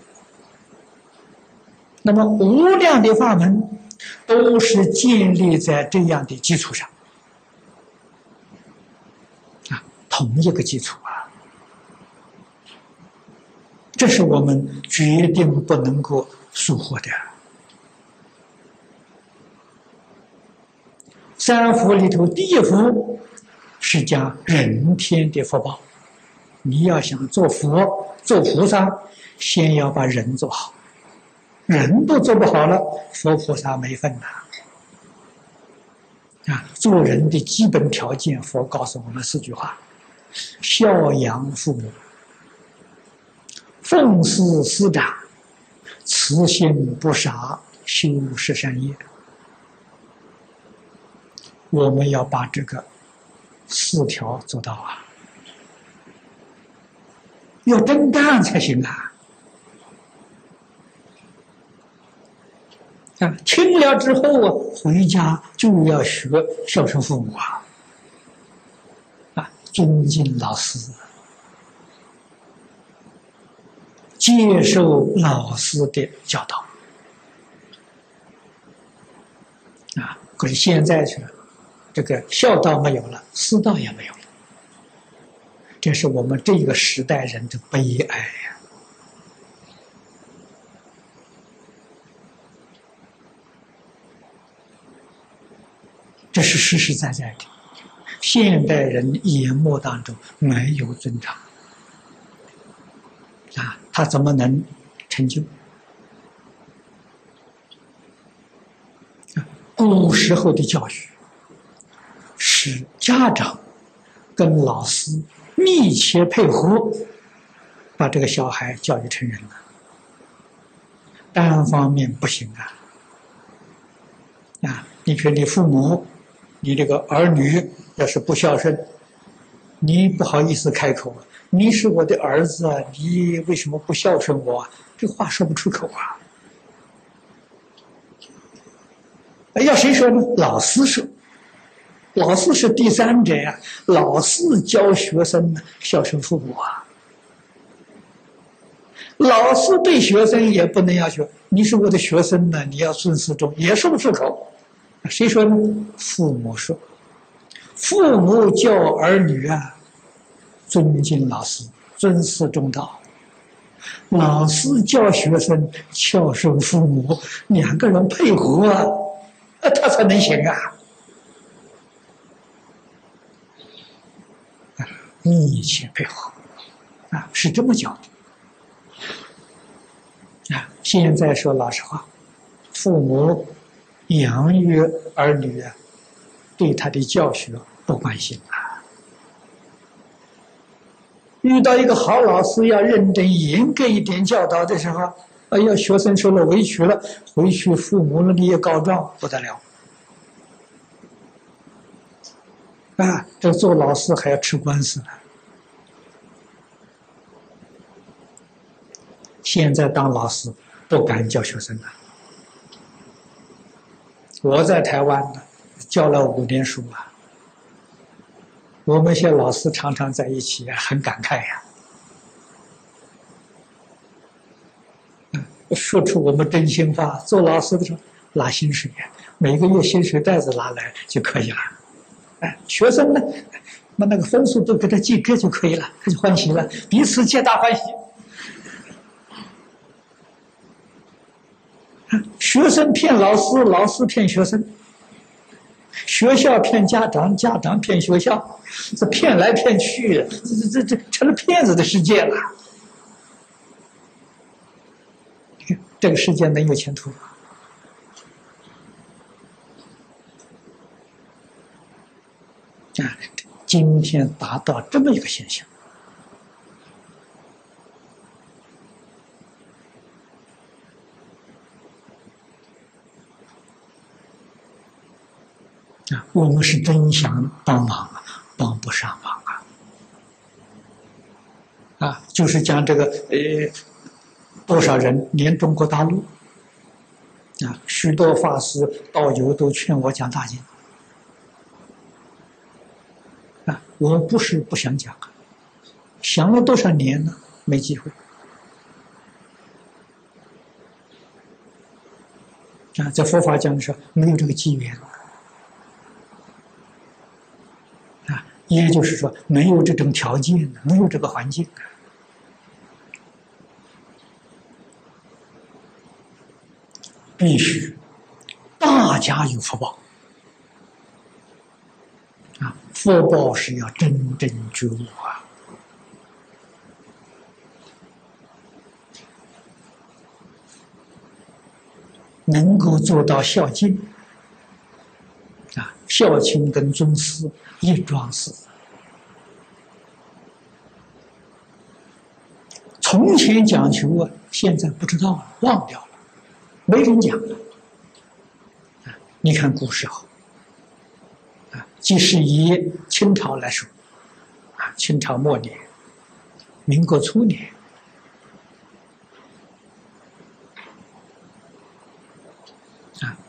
A: 那么无量的法门都是建立在这样的基础上，啊，同一个基础啊，这是我们决定不能够疏忽的。三福里头，第一福是讲人天的福报。你要想做佛、做菩萨，先要把人做好。人都做不好了，佛菩萨没份呐！啊，做人的基本条件，佛告诉我们四句话：孝养父母，奉事师长，慈心不杀，修十善业。我们要把这个四条做到啊，要真干才行啊！ 啊，亲了之后啊，回家就要学孝顺父母啊，啊，尊敬老师，接受老师的教导。啊，可是现在是这个孝道没有了，师道也没有了，这是我们这个时代人的悲哀呀！这是实实在在的，现代人眼目当中没有尊长啊，他怎么能成就？古时候的教育是家长跟老师密切配合，把这个小孩教育成人了。单方面不行啊！啊，你说你父母，你这个儿女要是不孝顺，你不好意思开口，你是我的儿子啊，你为什么不孝顺我啊？这话说不出口啊！要谁说呢？老师说，老师是第三者呀、啊，老师教学生孝顺父母啊。老师对学生也不能要求，你是我的学生呢，你要尊师重，也说不出口。谁说呢？父母说，父母教儿女啊，尊敬老师，尊师重道。老师教学生孝顺父母，两个人配合啊。他才能行啊！密切配合啊，是这么教的啊。现在说老实话，父母养育儿女啊，对他的教学不关心啊。遇到一个好老师，要认真严格一点教导的时候，哎呀，学生受了委屈了，回去父母那里也告状，不得了。啊，这做老师还要吃官司呢。现在当老师不敢教学生了。我在台湾呢，教了五年书啊。我们一些老师常常在一起，很感慨呀、啊，说出我们真心话。做老师的时候拿薪水呀，每个月薪水袋子拿来就可以了。哎，学生呢，那那个分数都给他及格就可以了，他就欢喜了，彼此皆大欢喜。学生骗老师，老师骗学生，学校骗家长，家长骗学校，这骗来骗去，这这这成了骗子的世界了。这个世界能有前途吗？啊，今天达到这么一个现象。啊，我们是真想帮忙啊，帮不上忙啊！啊，就是讲这个呃，多少人连中国大陆啊，许多法师道友都劝我讲大经啊，我不是不想讲啊，想了多少年了，没机会啊，在佛法讲的时候没有这个机缘。也就是说，没有这种条件，没有这个环境，必须大家有福报啊！福报是要真正觉悟啊！能够做到孝敬啊，孝亲跟尊师一桩事。从前讲求啊，现在不知道了，忘掉了，没人讲了。啊，你看古时候，啊，即使以清朝来说，啊，清朝末年、民国初年，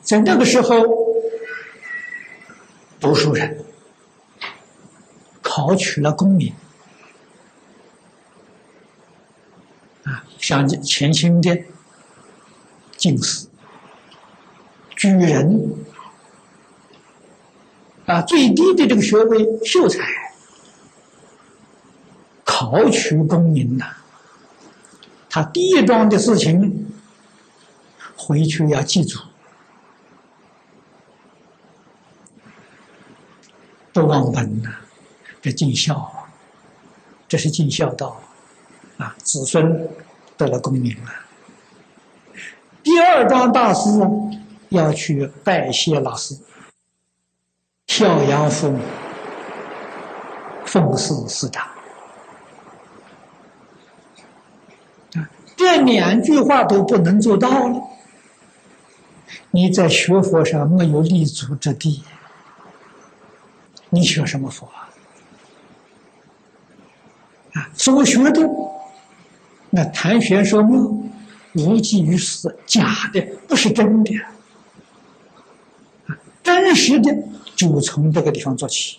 A: 在那个时候，读书人考取了功名啊，像乾清的进士、举人啊，最低的这个学位秀才，考取功名了，他第一桩的事情，回去要记住，不忘本呐、啊，这尽孝啊，这是尽孝道啊，子孙得了功名了。第二桩大事要去拜谢老师，孝养父母，奉事师长。这两句话都不能做到了，你在学佛上没有立足之地，你学什么佛啊？啊，所学的那谈玄说妙，无济于事，假的，不是真的。啊，真实的就从这个地方做起。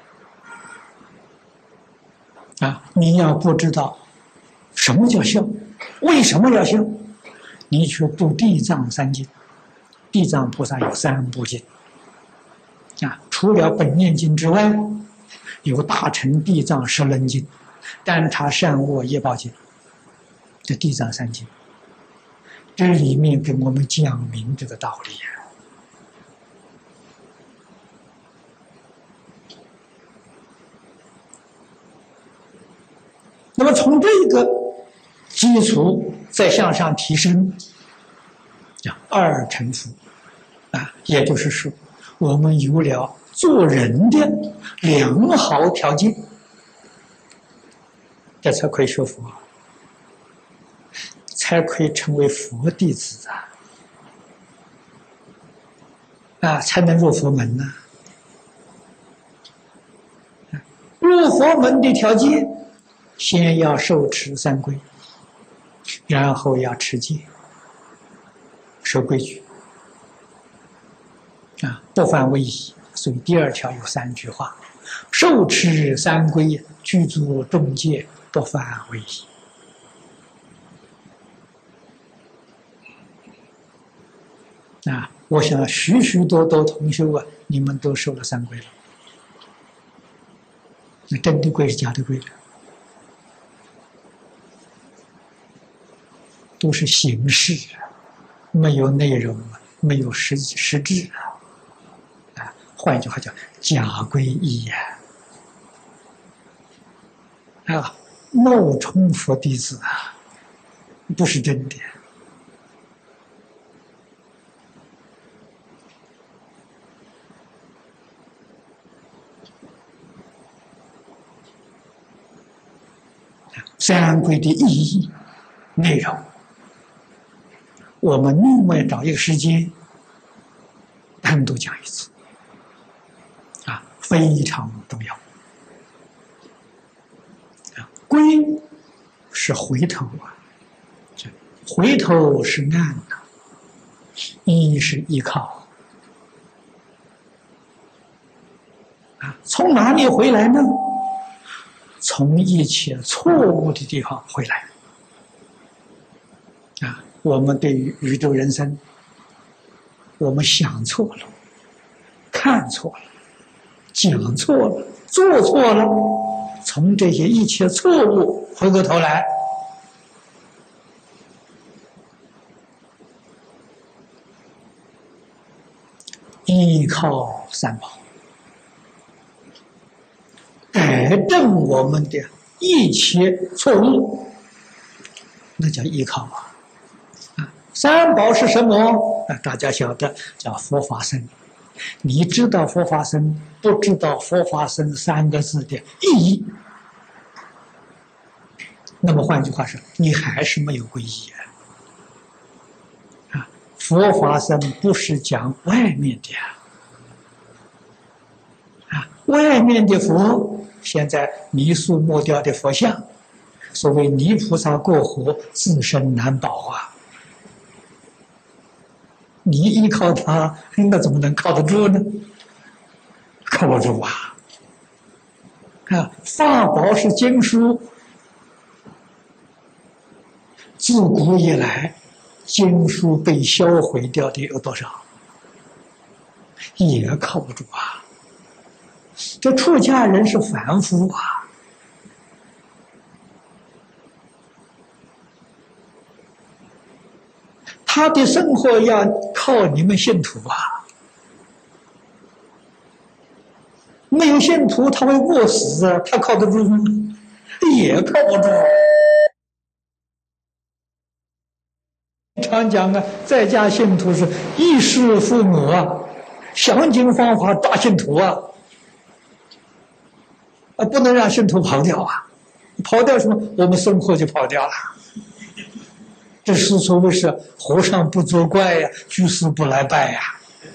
A: 啊，你要不知道什么叫孝，为什么要孝？你去读地藏三经，地藏菩萨有三部经啊，除了本愿经之外，有大乘地藏十轮经、单察善恶业报经，这地藏三经，这里面给我们讲明这个道理啊。那么从这个基础再向上提升，叫二乘福啊，也就是说，我们有了做人的良好条件，这才可以学佛，才可以成为佛弟子啊，啊，才能入佛门呢、啊。入佛门的条件，先要受持三规，然后要持戒，守规矩啊，不犯威仪。所以第二条有三句话：受持三规，具足众戒，不犯威仪。啊，我想许许多多同修啊，你们都受了三规了。那真的规是假的规了？都是形式，没有内容，没有实实质啊！啊，换一句话叫假皈依呀！啊，冒充佛弟子啊，不是真的。三规的意义、内容。我们另外找一个时间单独讲一次，啊，非常重要。啊，归是回头啊，回头是岸呐，依是依靠。啊，从哪里回来呢？从一切错误的地方回来。啊。我们对于宇宙人生，我们想错了，看错了，讲错了，做错了，从这些一切错误回过头来，依靠三宝，改正我们的一切错误，那叫依靠啊。三宝是什么？啊，大家晓得，叫佛法僧。你知道佛法僧，不知道佛法僧三个字的意义，那么换句话说，你还是没有皈依啊！啊，佛法僧不是讲外面的啊，外面的佛，现在泥塑木雕的佛像，所谓泥菩萨过河，自身难保啊。 你依靠它，那怎么能靠得住呢？靠不住啊！啊，法宝是经书，自古以来，经书被销毁掉的有多少？也靠不住啊！这出家人是凡夫啊！他的生活要靠你们信徒啊！没有信徒，他会饿死啊！他靠得住吗？也靠不住。常讲啊，在家信徒是衣食父母啊，详尽方法大信徒啊，啊，不能让信徒跑掉啊！跑掉什么？我们生活就跑掉了。这是所谓是和尚不作怪呀、啊，居士不来拜呀、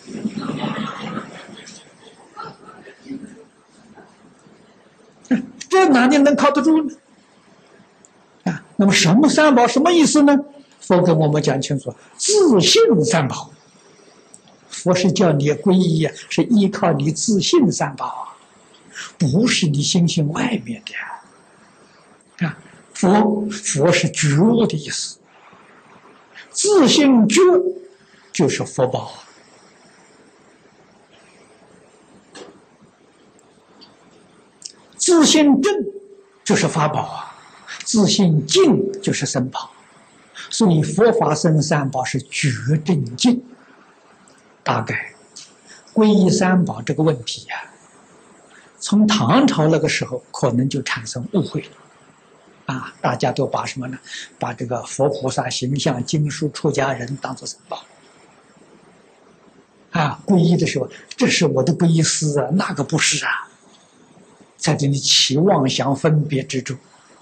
A: 啊。这哪里能靠得住呢？啊，那么什么三宝什么意思呢？佛跟我们讲清楚，自信三宝。佛是叫你皈依啊，是依靠你自信三宝啊，不是你心性外面的啊。佛佛是觉悟的意思。自信觉就是佛宝，自信正就是法宝啊，自信净就是僧宝，所以佛法僧三宝是觉正净。大概皈依三宝这个问题呀、啊，从唐朝那个时候可能就产生误会了。啊，大家都把什么呢？把这个佛菩萨形象、经书、出家人当作僧宝。啊，皈依的时候，这是我的皈依师啊，那个不是啊，在这里起妄想分别之中。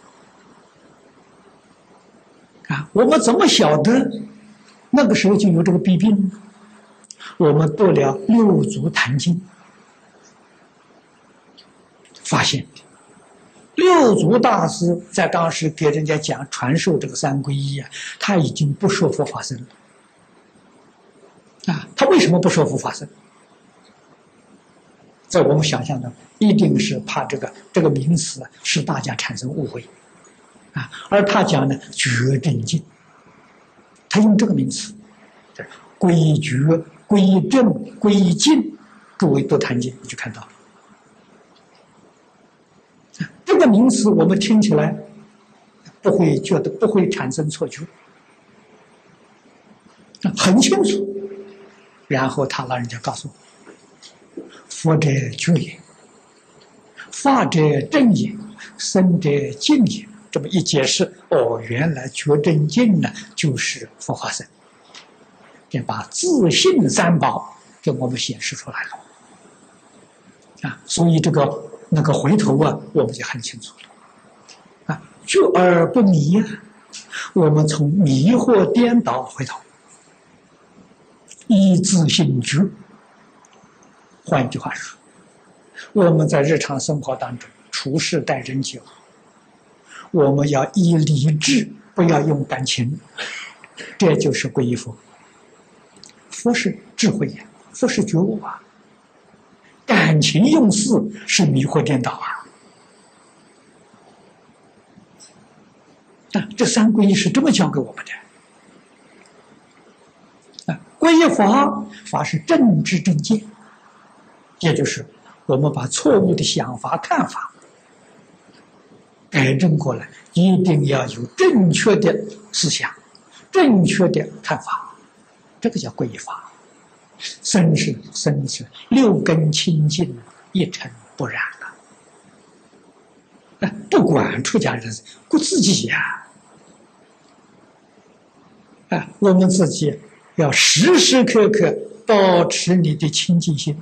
A: 啊，我们怎么晓得那个时候就有这个弊病呢？我们读了六祖坛经，发现。六祖大师在当时给人家讲传授这个三皈依啊，他已经不说佛法僧了。啊，他为什么不说佛法僧？在我们想象中，一定是怕这个这个名词使大家产生误会。啊，而他讲呢，觉正净，他用这个名词，皈依觉、皈依正、皈依净，诸位读坛经你就看到了。这个名词我们听起来不会觉得不会产生错觉，很清楚。然后他老人家告诉我：佛者觉也，法者正也，僧者净也。这么一解释，哦，原来觉正净呢就是佛法僧，便把自信三宝给我们显示出来了。啊，所以这个。那个回头啊，我们就很清楚了，啊，觉而不迷啊，我们从迷惑颠倒回头，依自性觉。换句话说，我们在日常生活当中处事待人接物，我们要依理智，不要用感情，这就是皈依佛。佛是智慧呀，佛是觉悟啊。感情用事是迷惑颠倒啊！啊，这三皈依是这么教给我们的。啊，皈依法，法是正知正见，也就是我们把错误的想法、看法改正过来，一定要有正确的思想、正确的看法，这个叫皈依法。僧是僧是六根清净，一尘不染了。不管出家人，顾自己呀、啊！啊，我们自己要时时刻刻保持你的清净心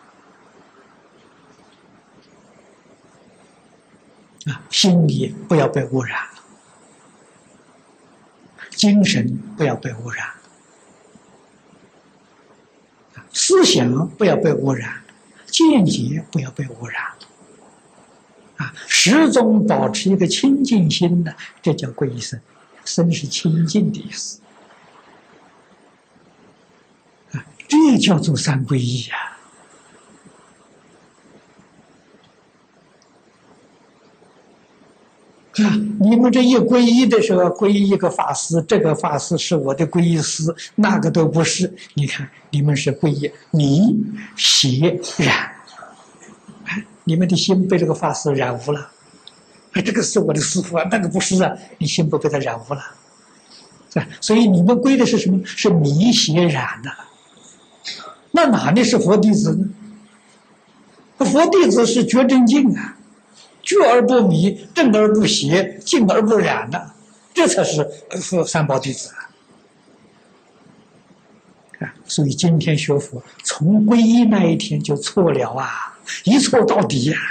A: 啊，心里不要被污染了，精神不要被污染了。思想不要被污染，见解不要被污染，啊，始终保持一个清净心的，这叫皈依僧。僧是清净的意思， 这叫做三皈依呀！啊，你们这一皈依的时候，皈依一个法师，这个法师是我的皈依师，那个都不是。你看，你们是皈依迷邪染，哎，你们的心被这个法师染污了。哎，这个是我的师父啊，那个不是啊，你心不被他染污了。啊，所以你们皈的是什么？是迷邪染的。那哪里是佛弟子呢？佛弟子是觉真净啊。觉而不迷，正而不邪，净而不染呢，这才是三宝弟子啊！所以今天学佛，从皈依那一天就错了啊，一错到底呀！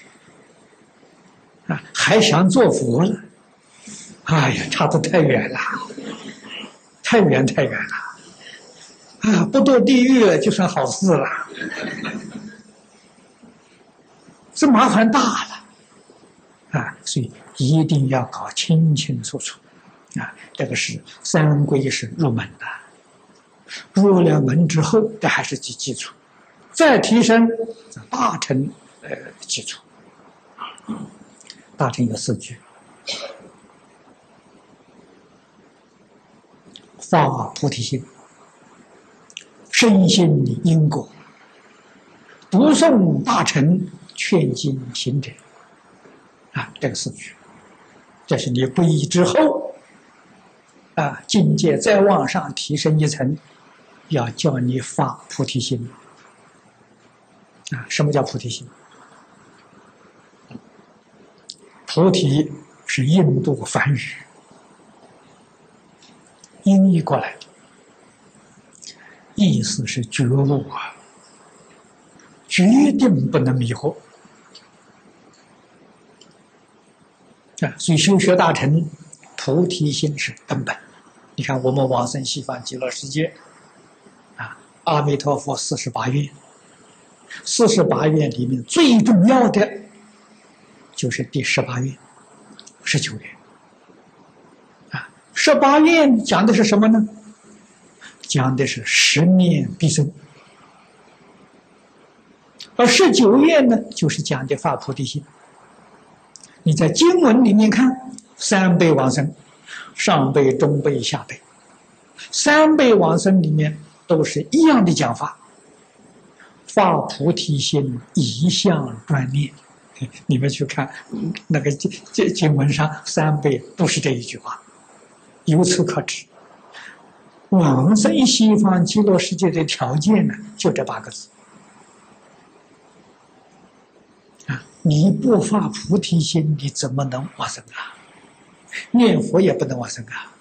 A: 啊，啊，还想做佛了？哎呀，差得太远了，太远太远了！啊，不堕地狱就算好事了，这麻烦大了。啊，所以一定要搞清清楚楚，啊，这个是三皈是入门的，入了门之后，这还是基基础，再提升大乘呃基础。大乘有四句：发菩提心，深信因果，读诵大乘，劝进行者。啊，这个四句，这是你皈依之后，啊，境界再往上提升一层，要叫你发菩提心。啊，什么叫菩提心？菩提是印度梵语，音译过来，意思是觉悟啊，决定不能迷惑。啊，所以修学大乘，菩提心是根本。你看，我们往生西方极乐世界，啊，阿弥陀佛四十八愿，四十八愿里面最重要的就是第十八愿、十九愿。啊，十八愿讲的是什么呢？讲的是十念必生，而十九愿呢，就是讲的发菩提心。你在经文里面看，三辈往生，上辈、中辈、下辈，三辈往生里面都是一样的讲法，发菩提心，一向专念。你们去看那个经经经文上，三辈不是这一句话。由此可知，往生西方极乐世界的条件呢，就这八个字。你不发菩提心，你怎么能往生啊？念佛也不能往生啊！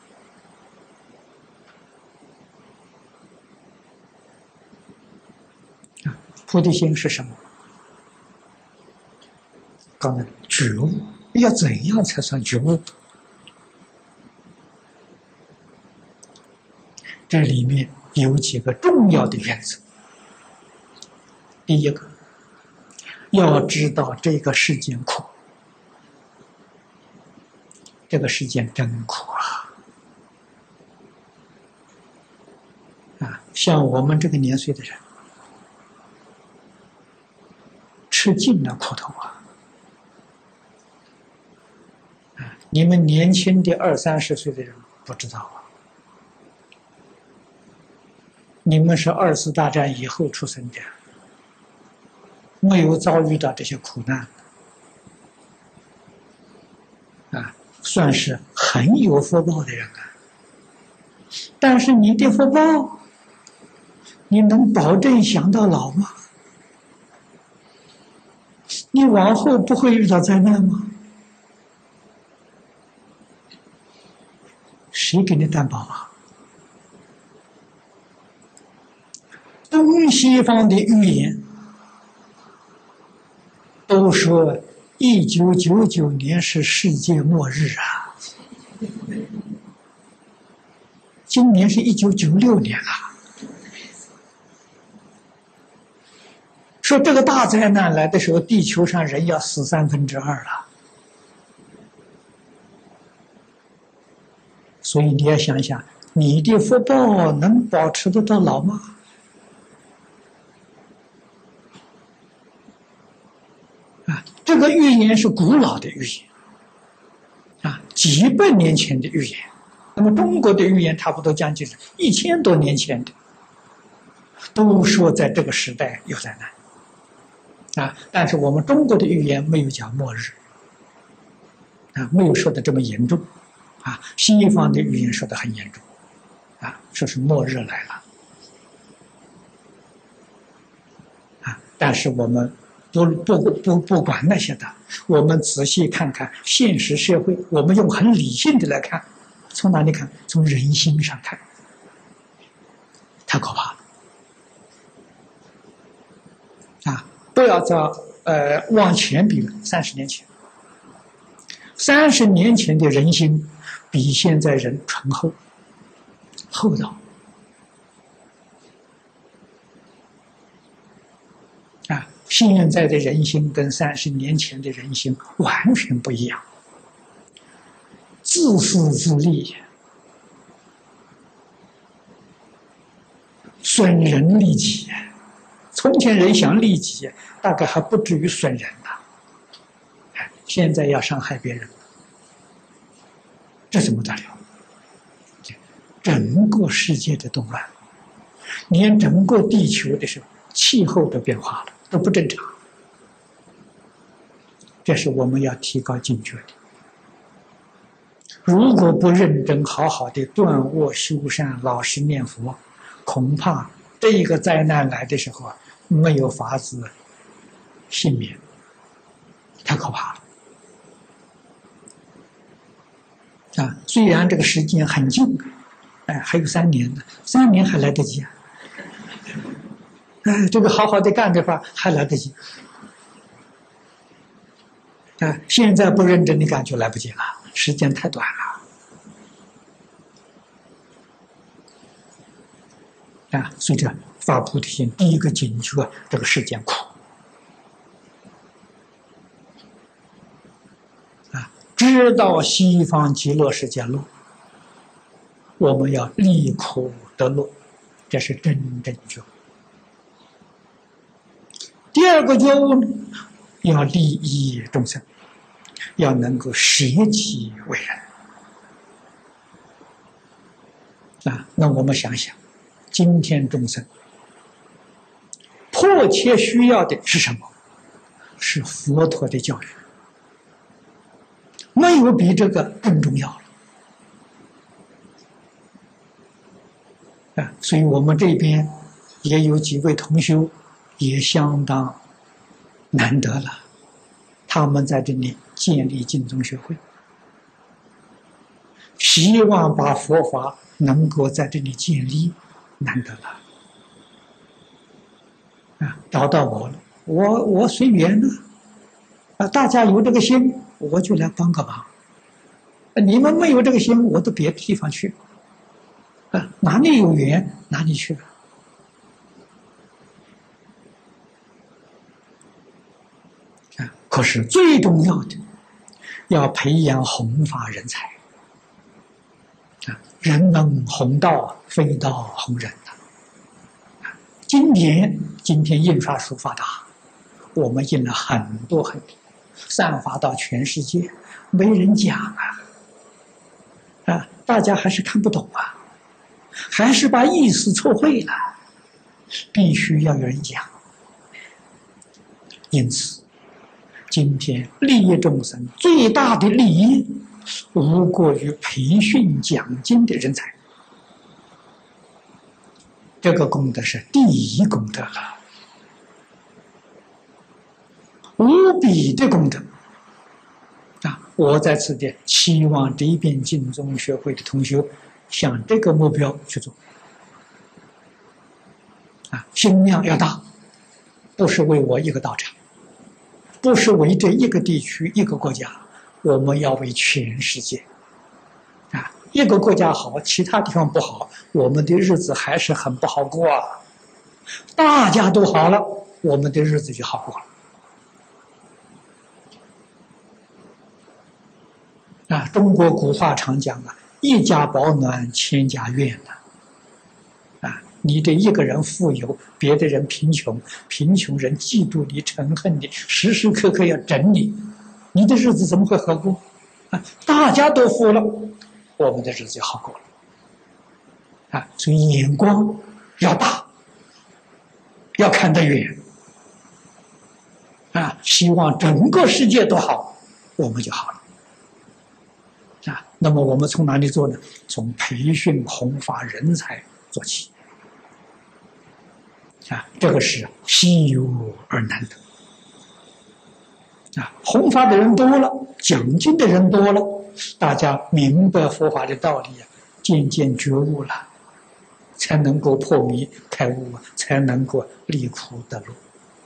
A: 啊，菩提心是什么？刚才觉悟，要怎样才算觉悟？这里面有几个重要的原则。第一个，要知道这个世间苦，这个世间真苦啊！啊，像我们这个年岁的人，吃尽了苦头啊！啊，你们年轻的二三十岁的人不知道啊，你们是二次大战以后出生的。没有遭遇到这些苦难，啊，算是很有福报的人啊。但是你的福报，你能保证享到老吗？你往后不会遇到灾难吗？谁给你担保啊？东西方的预言都说一九九九年是世界末日啊，今年是一九九六年了。说这个大灾难来的时候，地球上人要死三分之二了。所以你要想想，你的福报能保持得到老吗？ 这个预言是古老的预言啊，几百年前的预言。那么中国的预言差不多将近一千多年前的，都说在这个时代有灾难啊。但是我们中国的预言没有讲末日啊，没有说的这么严重啊。西方的预言说的很严重啊，说是末日来了啊。但是我们不不不不管那些的，我们仔细看看现实社会，我们用很理性的来看。从哪里看？从人心上看，太可怕了啊！不要再呃往前比了，三十年前，三十年前的人心比现在人醇厚、厚道啊！现在的人心跟三十年前的人心完全不一样。自私自利，损人利己。从前人想利己，大概还不至于损人呢，现在要伤害别人，这怎么得了？整个世界的动乱，连整个地球的时候气候都变化了，都不正常。这是我们要提高警觉的。如果不认真好好的断恶修善，老实念佛，恐怕这一个灾难来的时候啊，没有法子幸免，太可怕了啊！虽然这个时间很近，哎，还有三年呢，三年还来得及啊！哎，这个好好的干的话还来得及啊！现在不认真的干就来不及了。时间太短了啊！所以这发菩提心，第一个警觉这个世间苦啊！知道西方极乐世界路，我们要离苦得乐，这是真正觉。第二个觉悟呢，要利益众生。要能够舍己为人啊！那我们想想，今天众生迫切需要的是什么？是佛陀的教育，没有比这个更重要了啊！所以我们这边也有几位同修，也相当难得了，他们在这里建立净宗学会，希望把佛法能够在这里建立，难得了啊！找到我了，我我随缘呢啊！大家有这个心，我就来帮个忙。你们没有这个心，我到别的地方去啊！哪里有缘哪里去啊！可是最重要的，要培养弘法人才啊！人能弘道，非道弘人呐！今年今天印刷术发达，我们印了很多很多，散发到全世界，没人讲啊！啊，大家还是看不懂啊，还是把意思错会了，必须要有人讲。因此。今天利益众生最大的利益，无过于培训讲经的人才。这个功德是第一功德了，无比的功德啊！我在此地期望这一边净宗学会的同学向这个目标去做啊，心量要大，不是为我一个道场。不是为这一个地区一个国家，我们要为全世界啊！一个国家好，其他地方不好，我们的日子还是很不好过啊！大家都好了，我们的日子就好过了啊！中国古话常讲啊，一家保暖千家怨呐啊！ 你这一个人富有，别的人贫穷，贫穷人嫉妒你、嗔恨你，时时刻刻要整你，你的日子怎么会好过？啊，大家都富了，我们的日子就好过了。啊，所以眼光要大，要看得远。啊，希望整个世界都好，我们就好了。啊，那么我们从哪里做呢？从培训弘法人才做起。啊，这个是稀有而难得。啊，弘法的人多了，讲经的人多了，大家明白佛法的道理啊，渐渐觉悟了，才能够破迷开悟，才能够离苦得乐。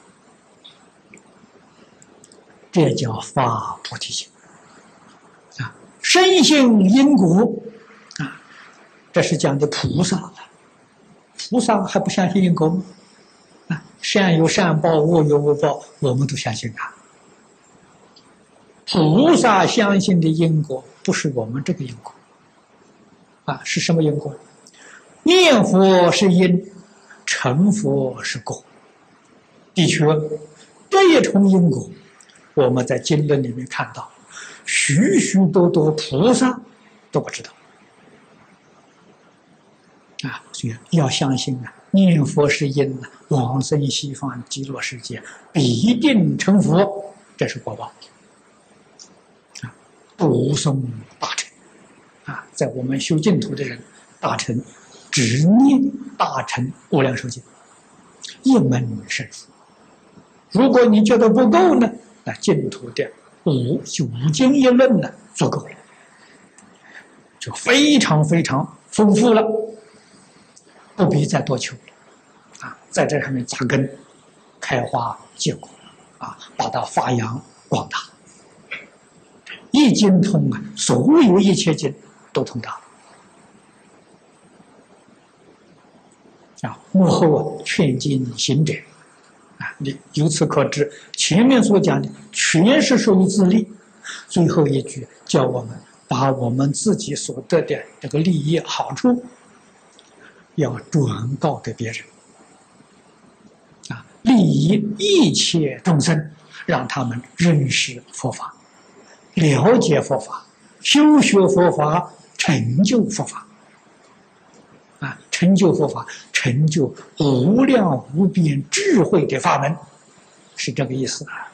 A: 这叫发菩提心。啊，深信因果。啊，这是讲的菩萨了。菩萨还不相信因果吗？啊，善有善报，恶有恶报，我们都相信啊。菩萨相信的因果不是我们这个因果。啊，是什么因果？念佛是因，成佛是果。的确，这一重因果，我们在经论里面看到，许许多多菩萨都不知道。啊，所以要相信啊，念佛是因啊，往生西方极乐世界必定成佛，这是果报。啊，读诵大乘，啊，在我们修净土的人，大乘只念大乘无量寿经，一门深入。如果你觉得不够呢，那净土的五九经一论呢，足够了，就非常非常丰富了。不必再多求了，啊，在这上面扎根，开花结果，啊，把它发扬光大。一经通啊，所有一切经都通达。啊，幕后啊，劝进行者，啊，你由此可知，前面所讲的全是属于自利，最后一句叫我们把我们自己所得的这个利益好处。要转告给别人，啊，利益一切众生，让他们认识佛法，了解佛法，修学佛法，成就佛法，啊，成就佛法，成就无量无边智慧的法门，是这个意思啊。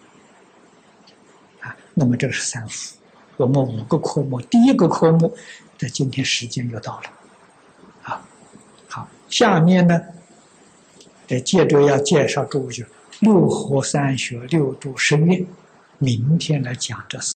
A: 啊，那么这是三福，我们五个科目，第一个科目的今天时间又到了。好，下面呢，这接着要介绍诸位就六合三学、六度十愿，明天来讲这四。